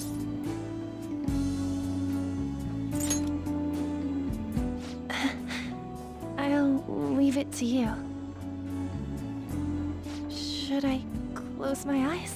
J: I'll leave it to you. Should I close my eyes?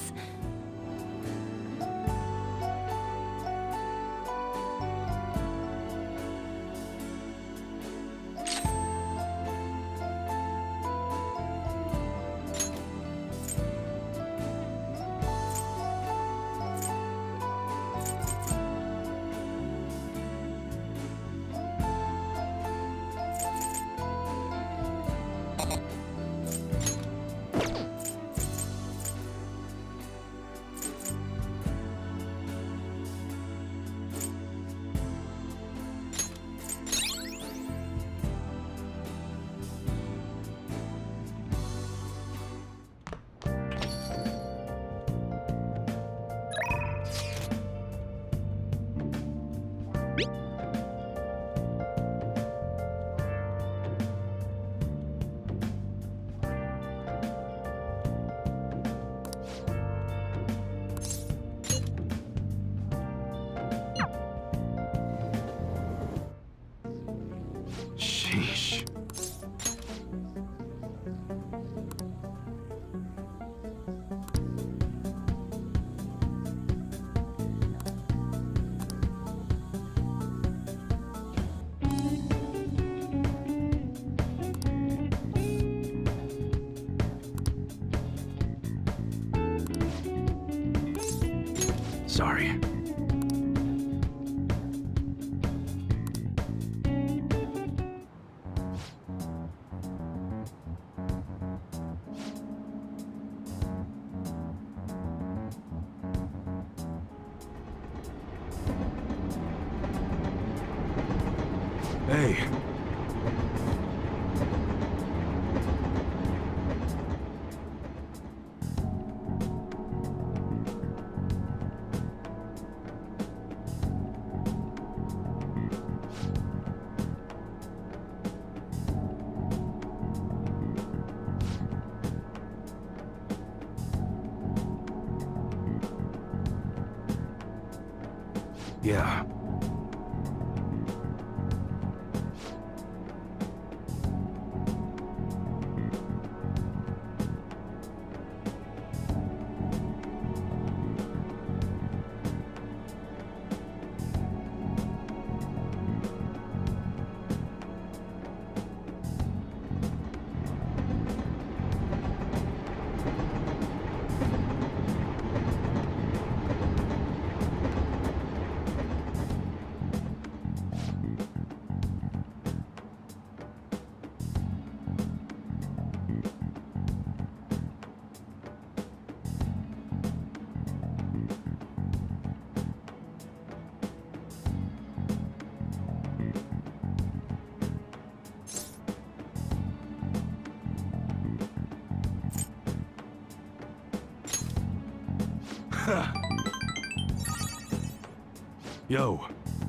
D: Sheesh. Sorry. Hey. Yeah. Yo.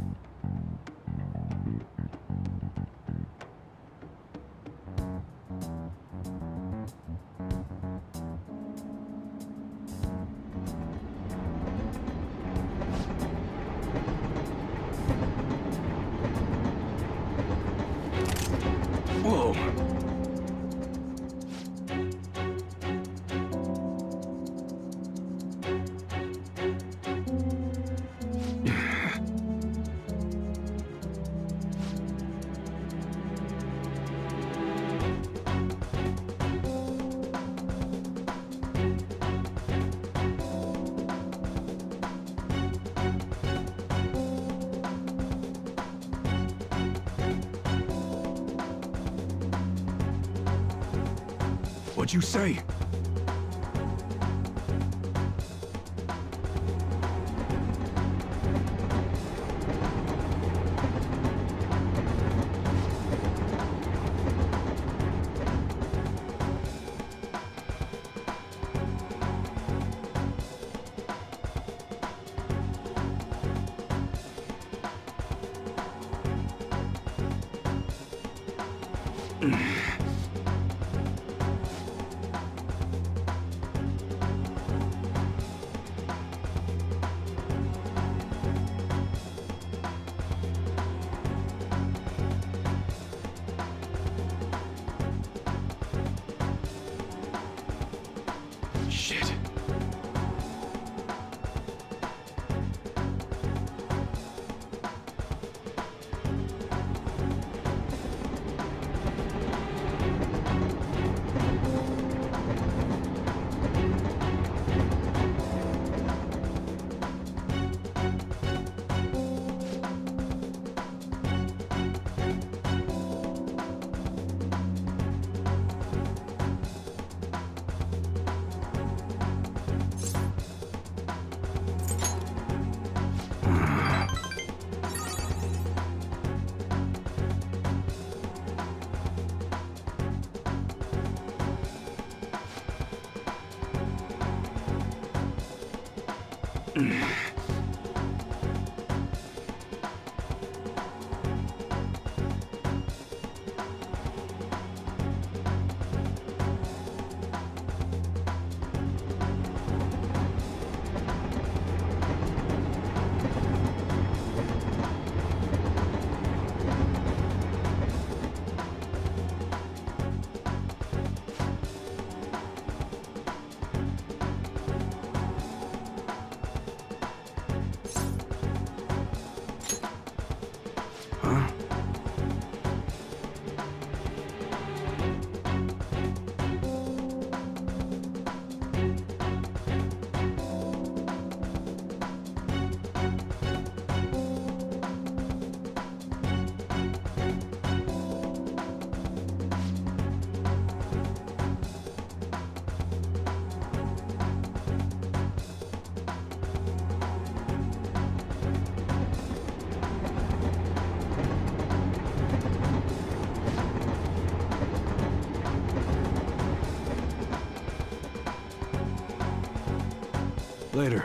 D: Whoa.
Q: What'd you say? Shit. Later.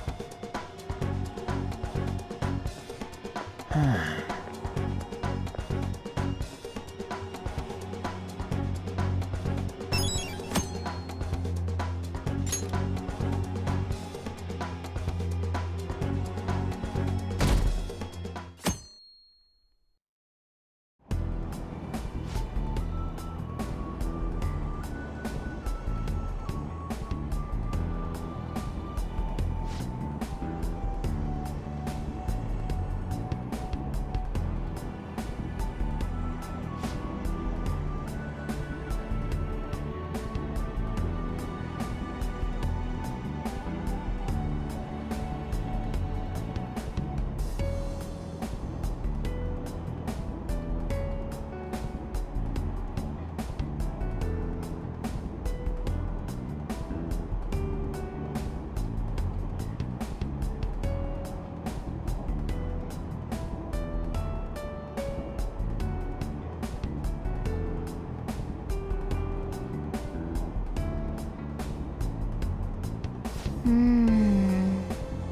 L: Hmm.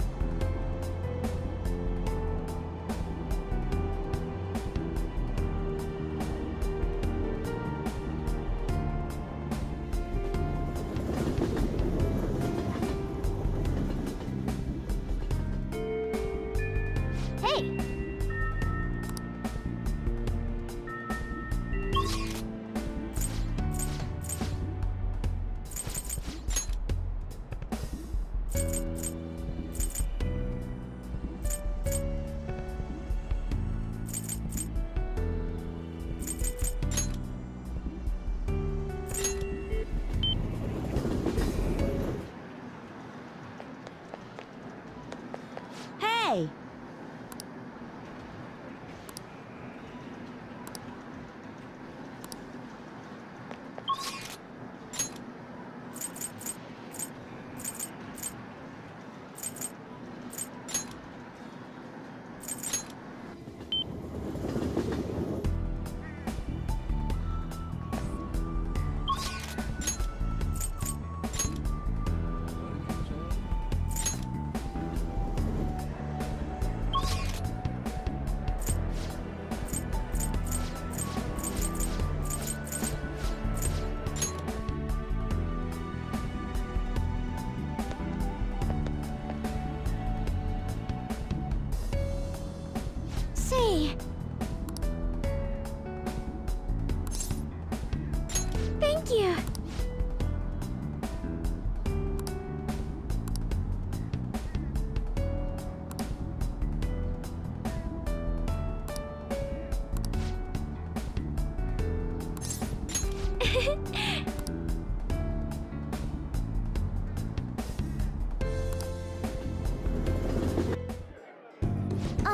H: Hey!
I: Hey!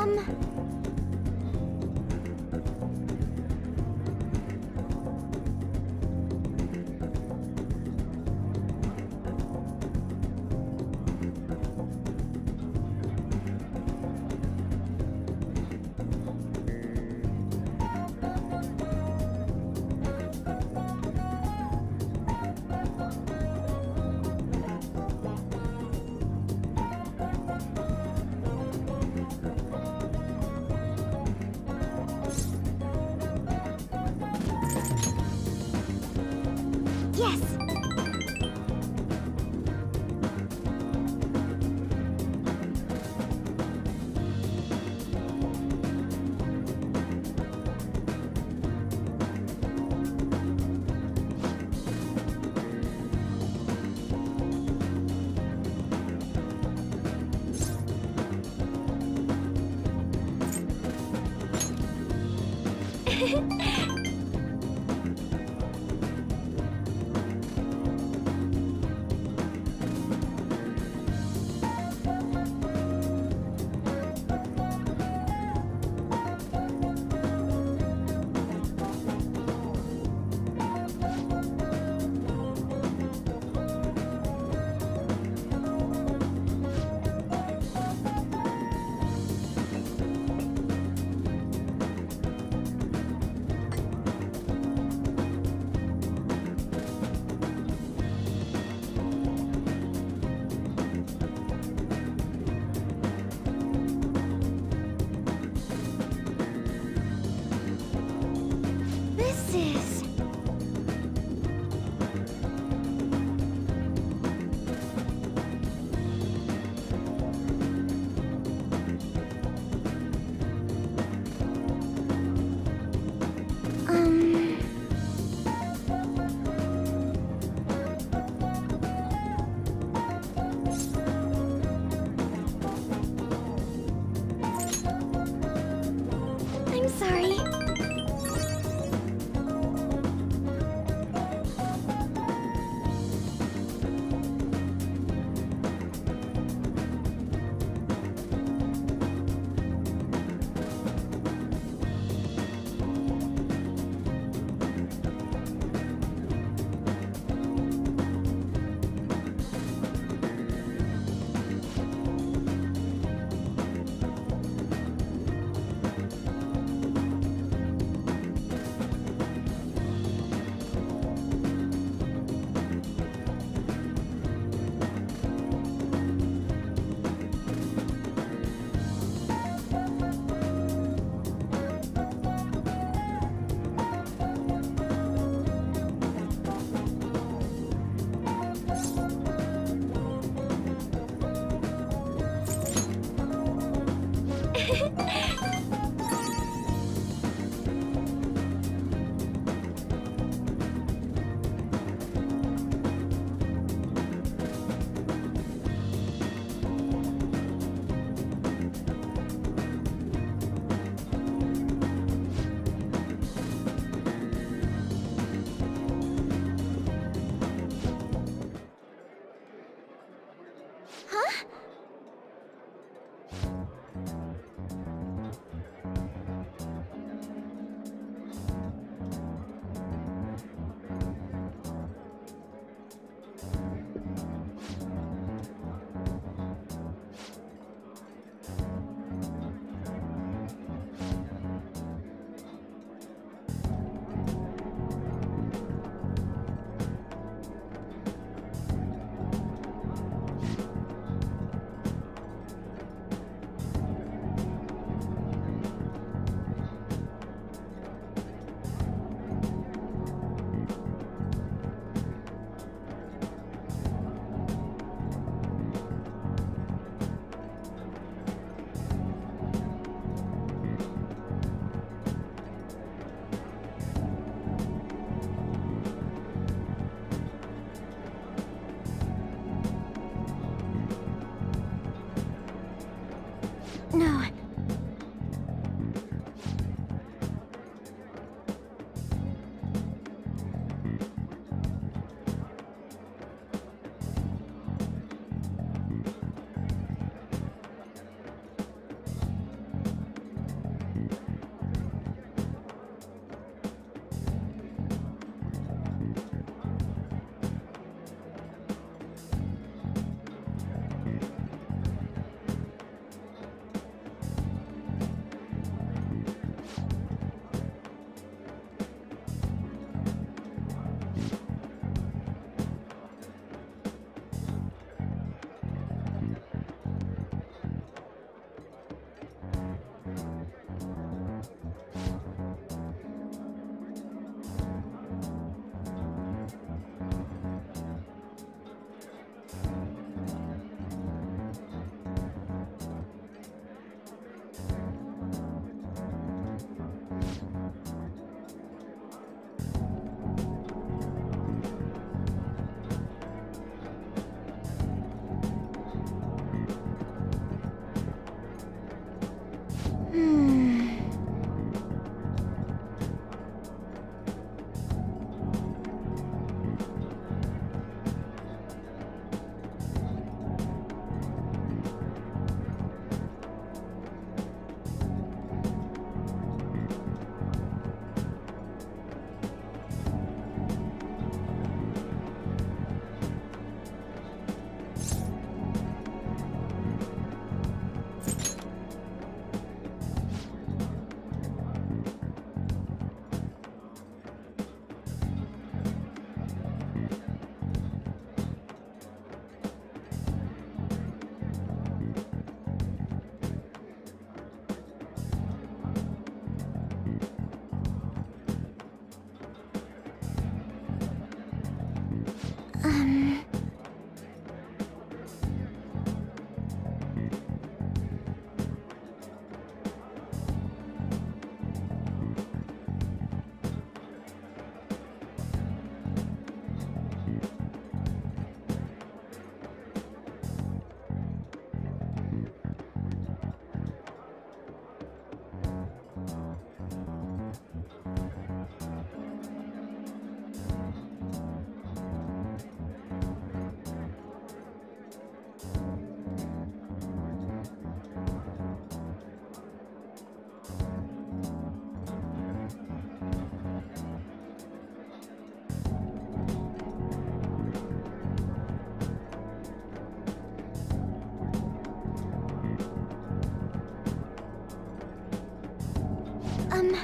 I: Um... Yes! This is... Um... I'm sorry. Huh? No.
L: Um...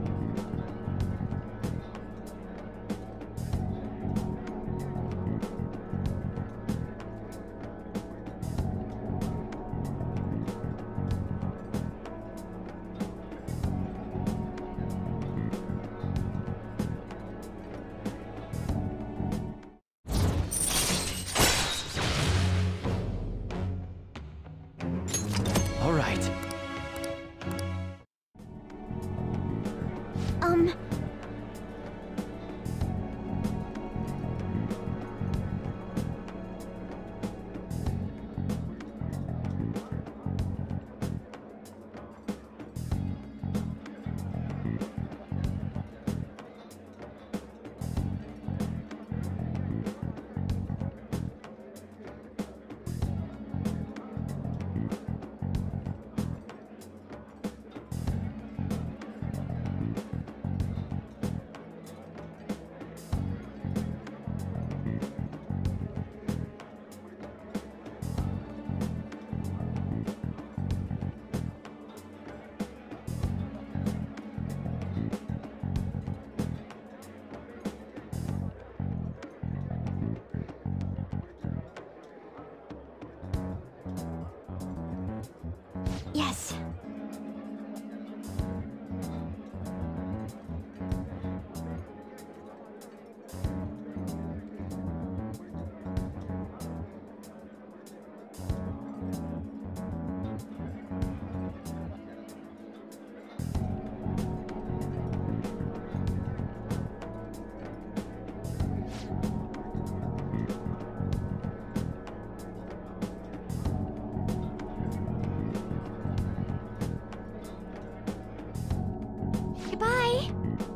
D: All right.
L: Um... Yes. Goodbye.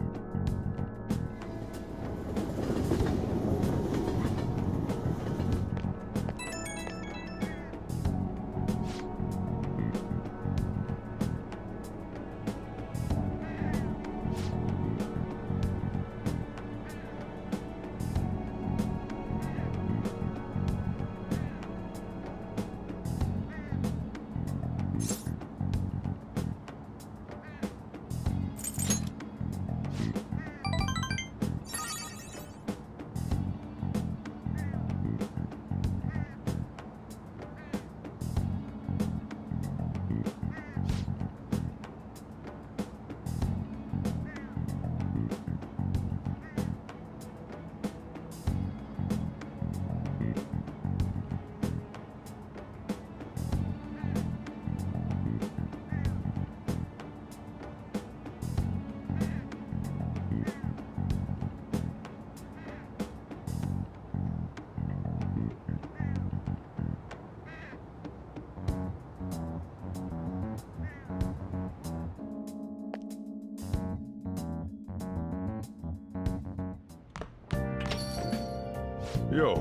N: Yo.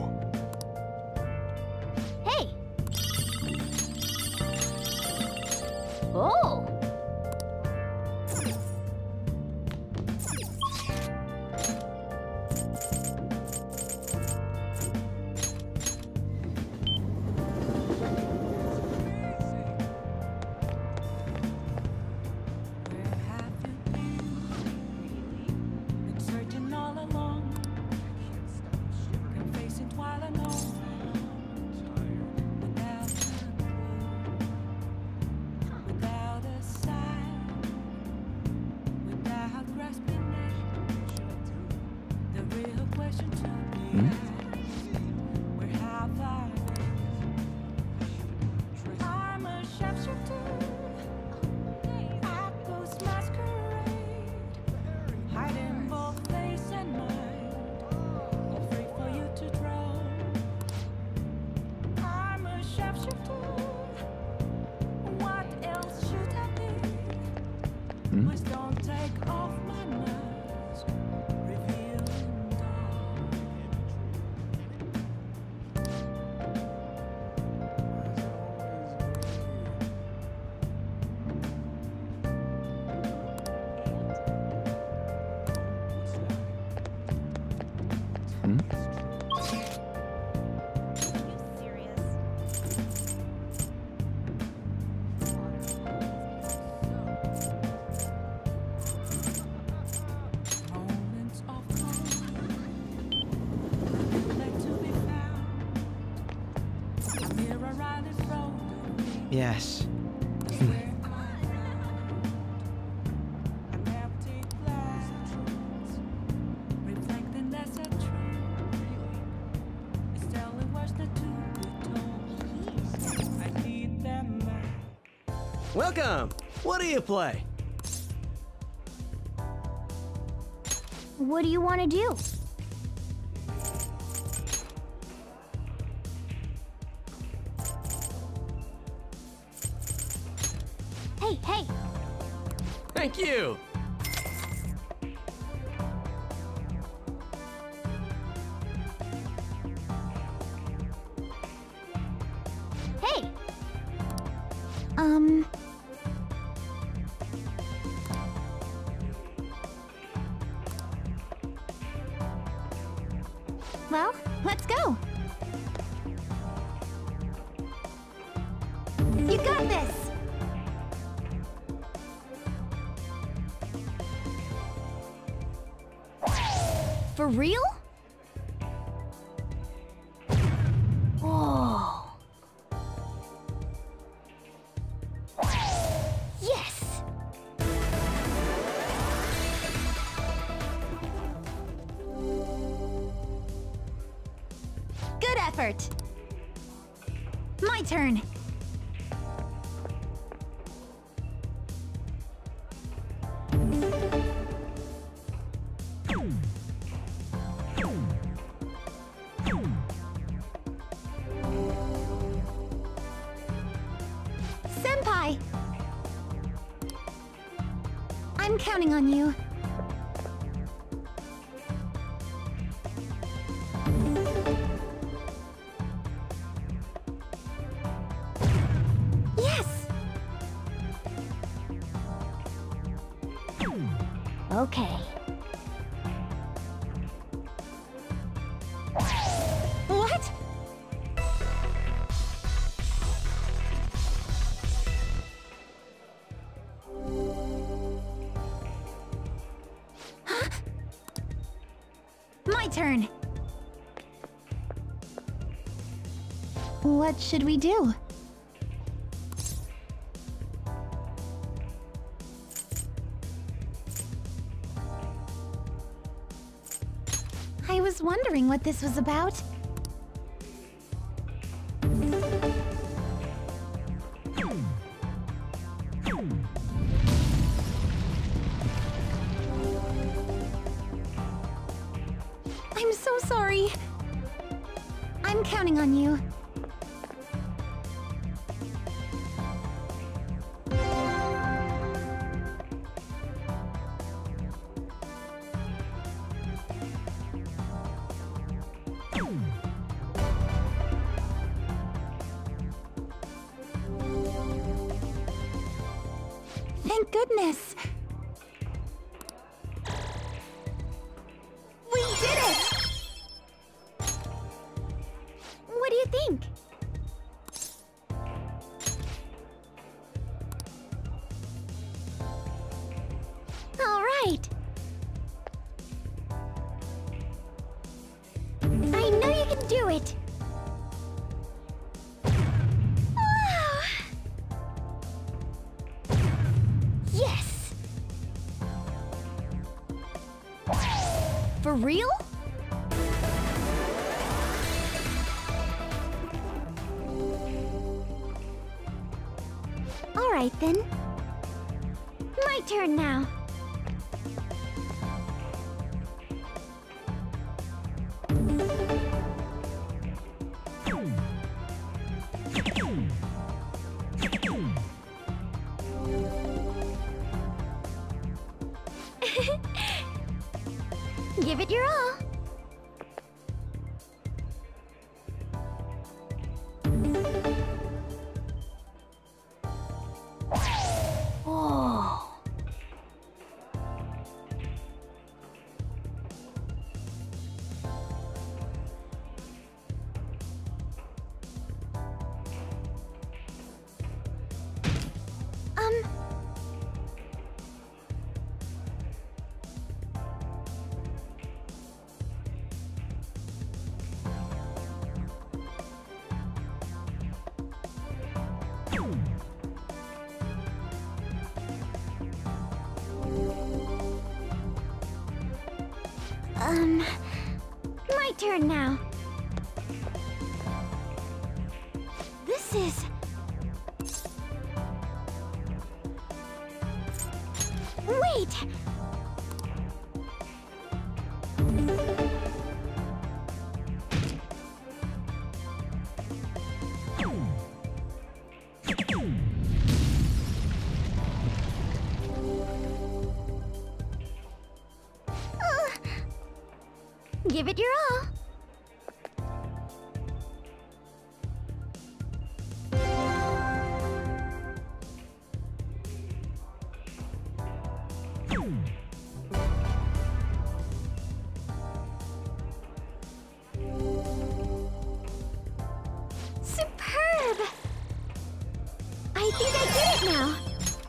H: Hey! Oh!
R: Without a
B: Yes.
R: Welcome! What do you play?
H: What do you want to do? Hey, hey!
R: Thank you!
H: Hey! Um...
L: Well, let's go! You got this!
H: For real? Whoa. Yes!
L: Good effort! My turn! Senpai! I'm counting on you. Yes!
H: Okay.
L: What? Huh? My turn. What should we do? I was wondering what this was about. I'm so sorry. I'm counting on you. Thank goodness! We did it! What do you think? All right! I know you can do it! Yes! For real? All right then. My turn now. Give it your all. Oh. Um.
H: Um, my turn now. This is... Wait! Give it your all. Superb! I think I get it now.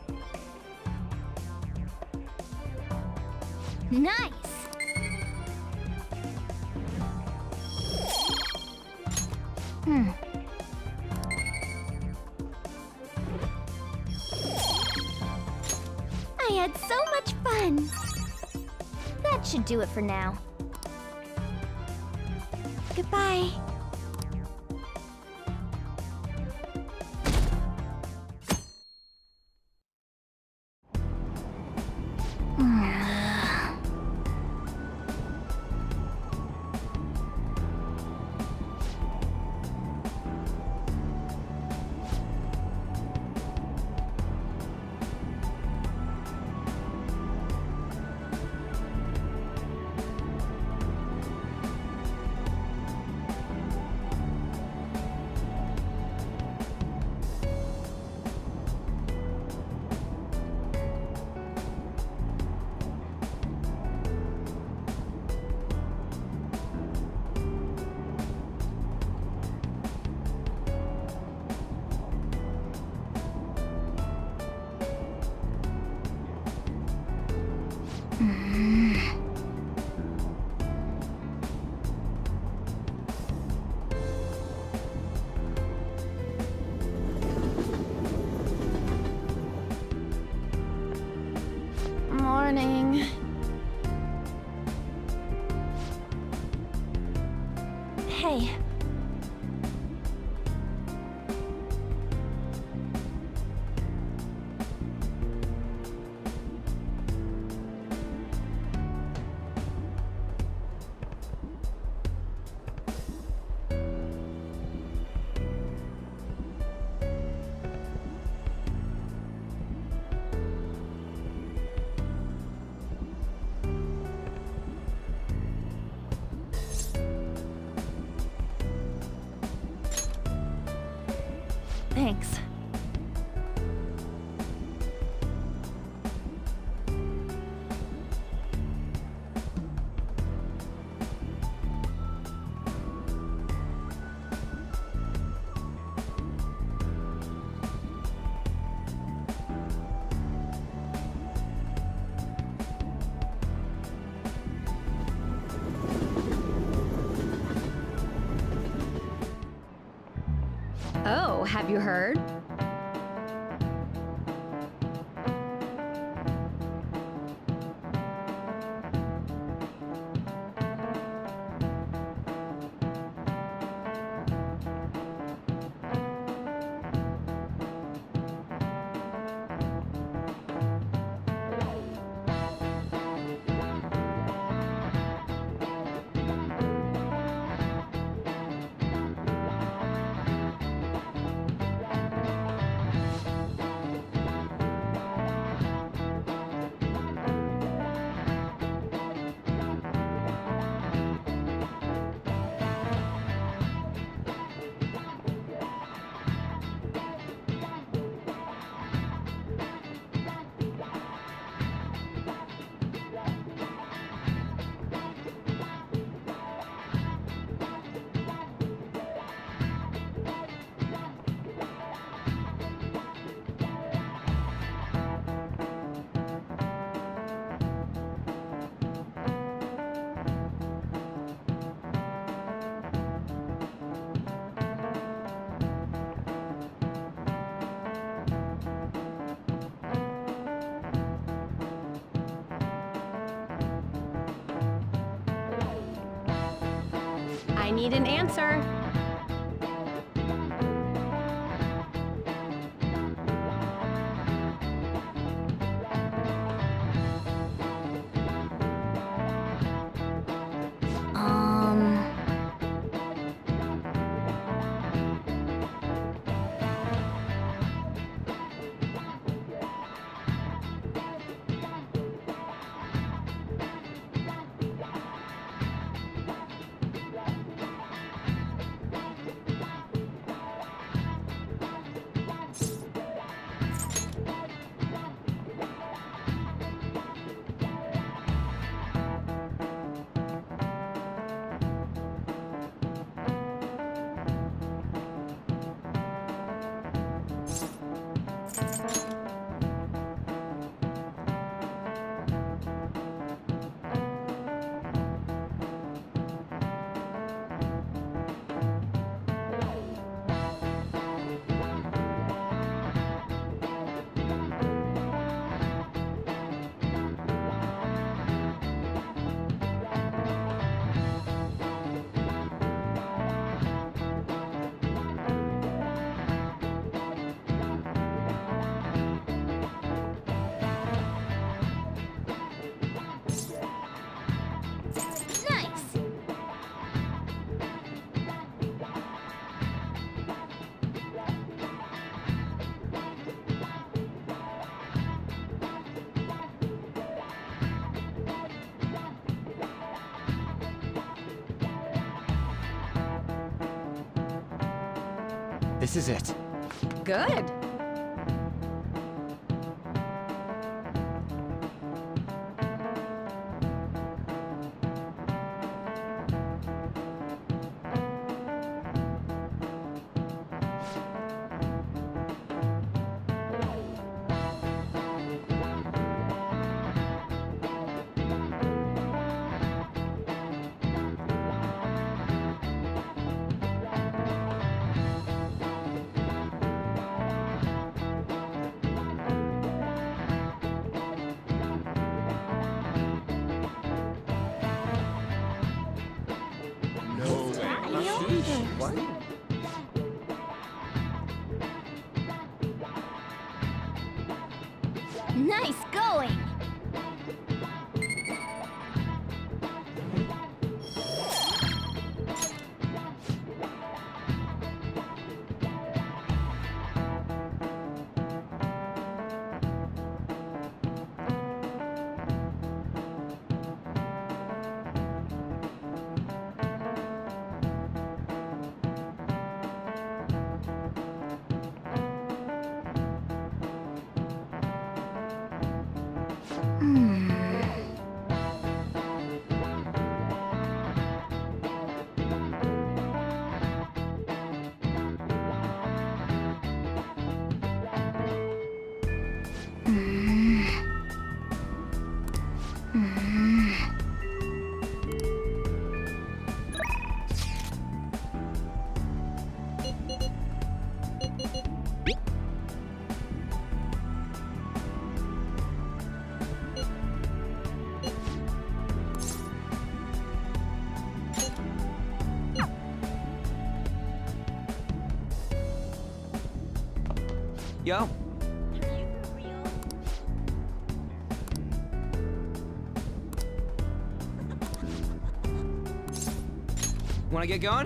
H: Nice! Hmm. I had so much fun. That should do it for now. Goodbye.
J: Morning. Hey. Thanks.
S: Oh, have you heard? I need an answer.
H: Um...
R: This is it.
S: Good.
H: Nice going!
G: Yo. Wanna get going?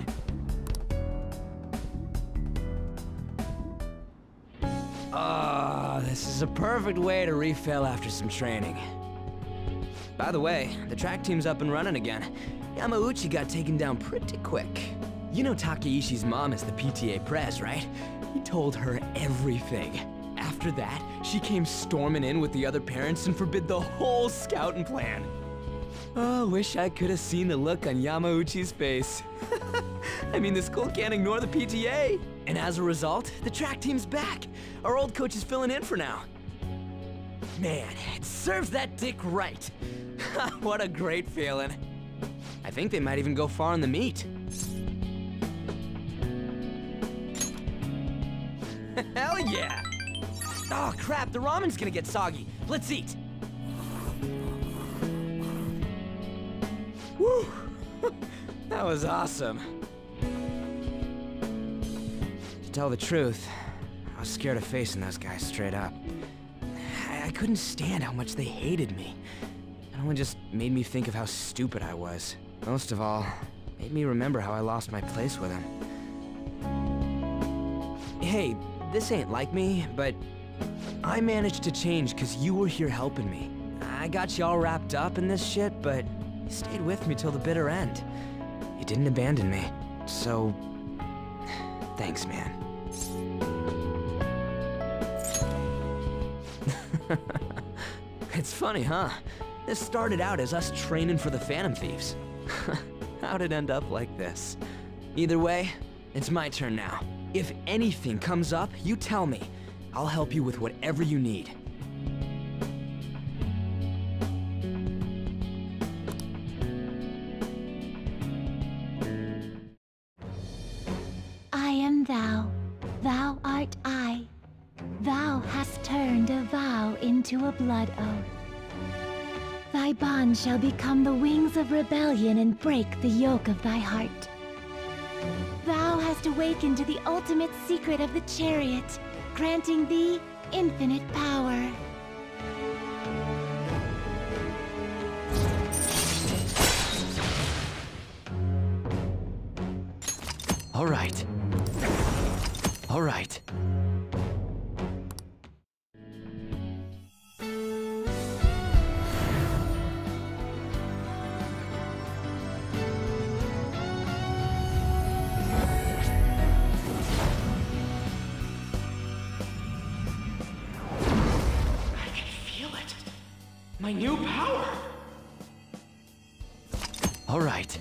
G: Ah, this is a perfect way to refill after some training. By the way, the track team's up and running again. Yamauchi got taken down pretty quick. You know Takeishi's mom is the P T A pres, right? He told her everything. After that, she came storming in with the other parents and forbid the whole scouting plan. Oh, wish I could have seen the look on Yamauchi's face. I mean, the school can't ignore the P T A. And as a result, the track team's back. Our old coach is filling in for now. Man, it serves that dick right. What a great feeling. I think they might even go far in the meet. Hell yeah! Oh crap, the ramen's gonna get soggy. Let's eat. Woo! That was awesome. tell the truth, I was scared of facing those guys straight up. I, I couldn't stand how much they hated me. It only just made me think of how stupid I was. Most of all, made me remember how I lost my place with them. Hey, this ain't like me, but I managed to change because you were here helping me. I got you all wrapped up in this shit, but you stayed with me till the bitter end. You didn't abandon me, so thanks, man. It's funny, huh? This started out as us training for the Phantom Thieves. How'd it end up like this? Either way, it's my turn now. If anything comes up, you tell me. I'll help you with whatever you need.
L: I am thou, thou art I. Thou hast turned a vow into a blood oath. Thy bond shall become the wings of rebellion and break the yoke of thy heart. Thou hast awakened to the ultimate secret of the chariot, granting thee infinite power.
D: All right. All right.
E: My new power!
D: All right.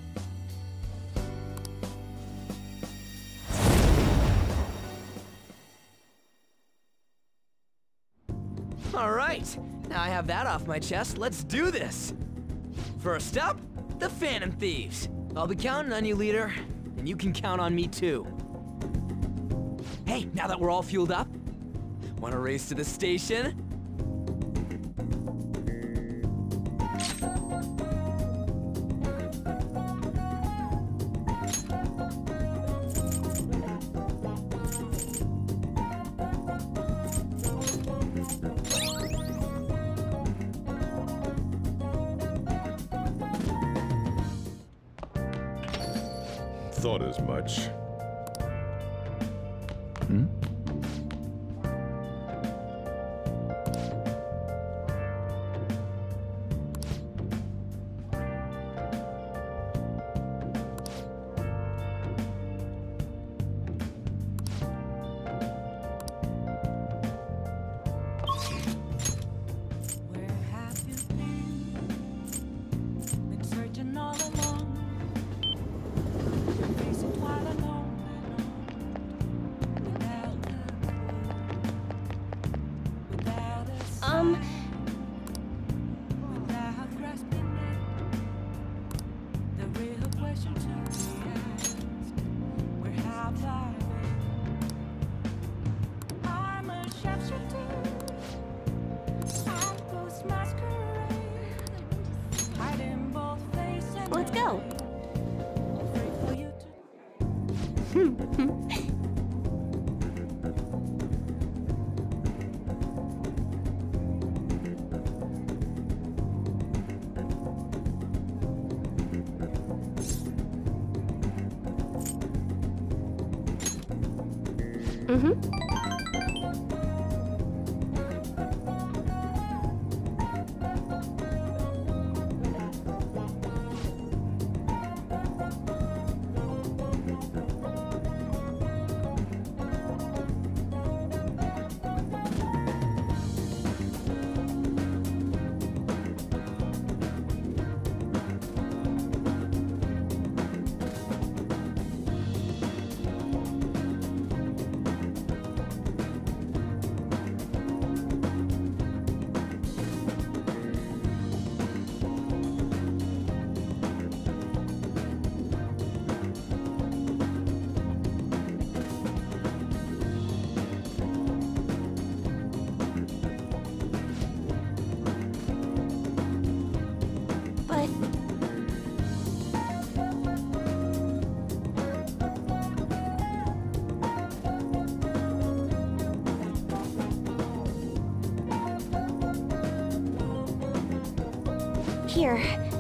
G: All right, now I have that off my chest, let's do this! First up, the Phantom Thieves. I'll be counting on you, leader, and you can count on me too. Hey, now that we're all fueled up, wanna race to the station?
N: Thought as much.
F: Hmm?
L: Um...
I: Let's go.
S: Mm-hmm.
H: Here.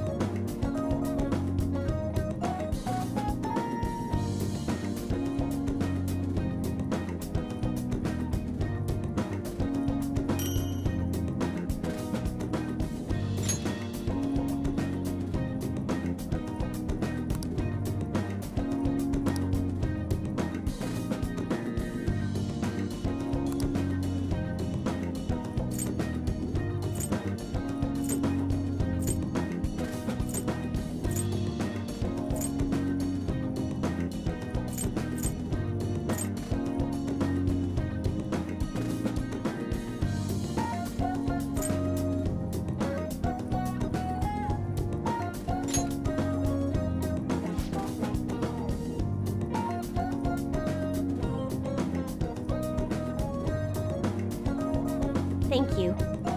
H: Thank you.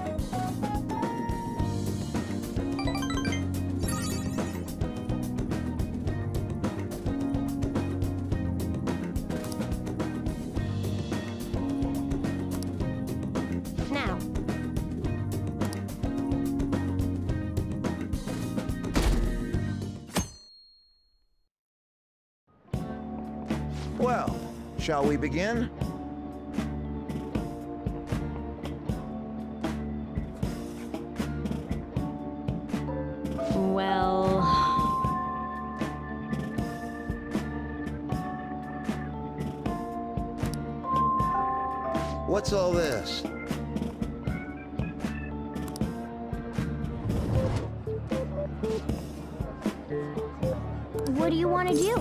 H: Now.
T: Well, shall we begin?
A: Well...
T: What's all this?
H: What do you want to do?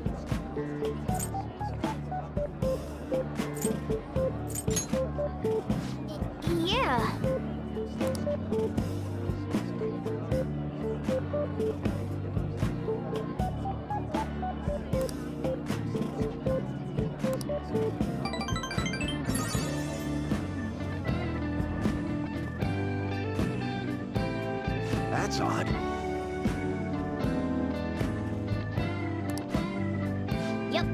H: Yeah.
T: That's odd.
H: Yep.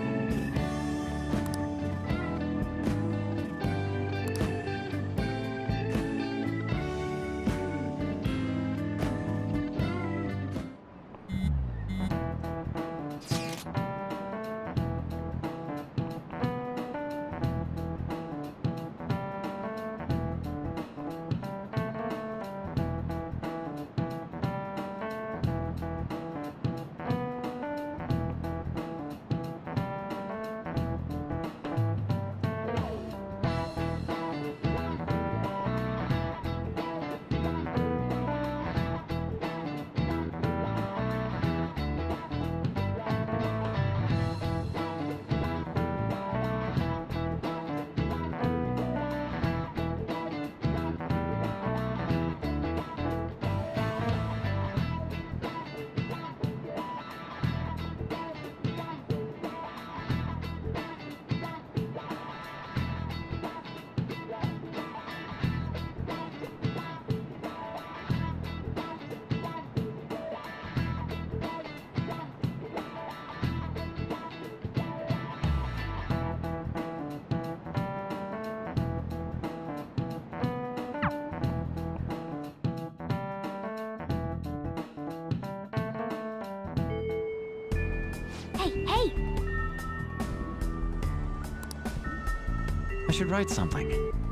H: Hey, hey!
D: I should write something.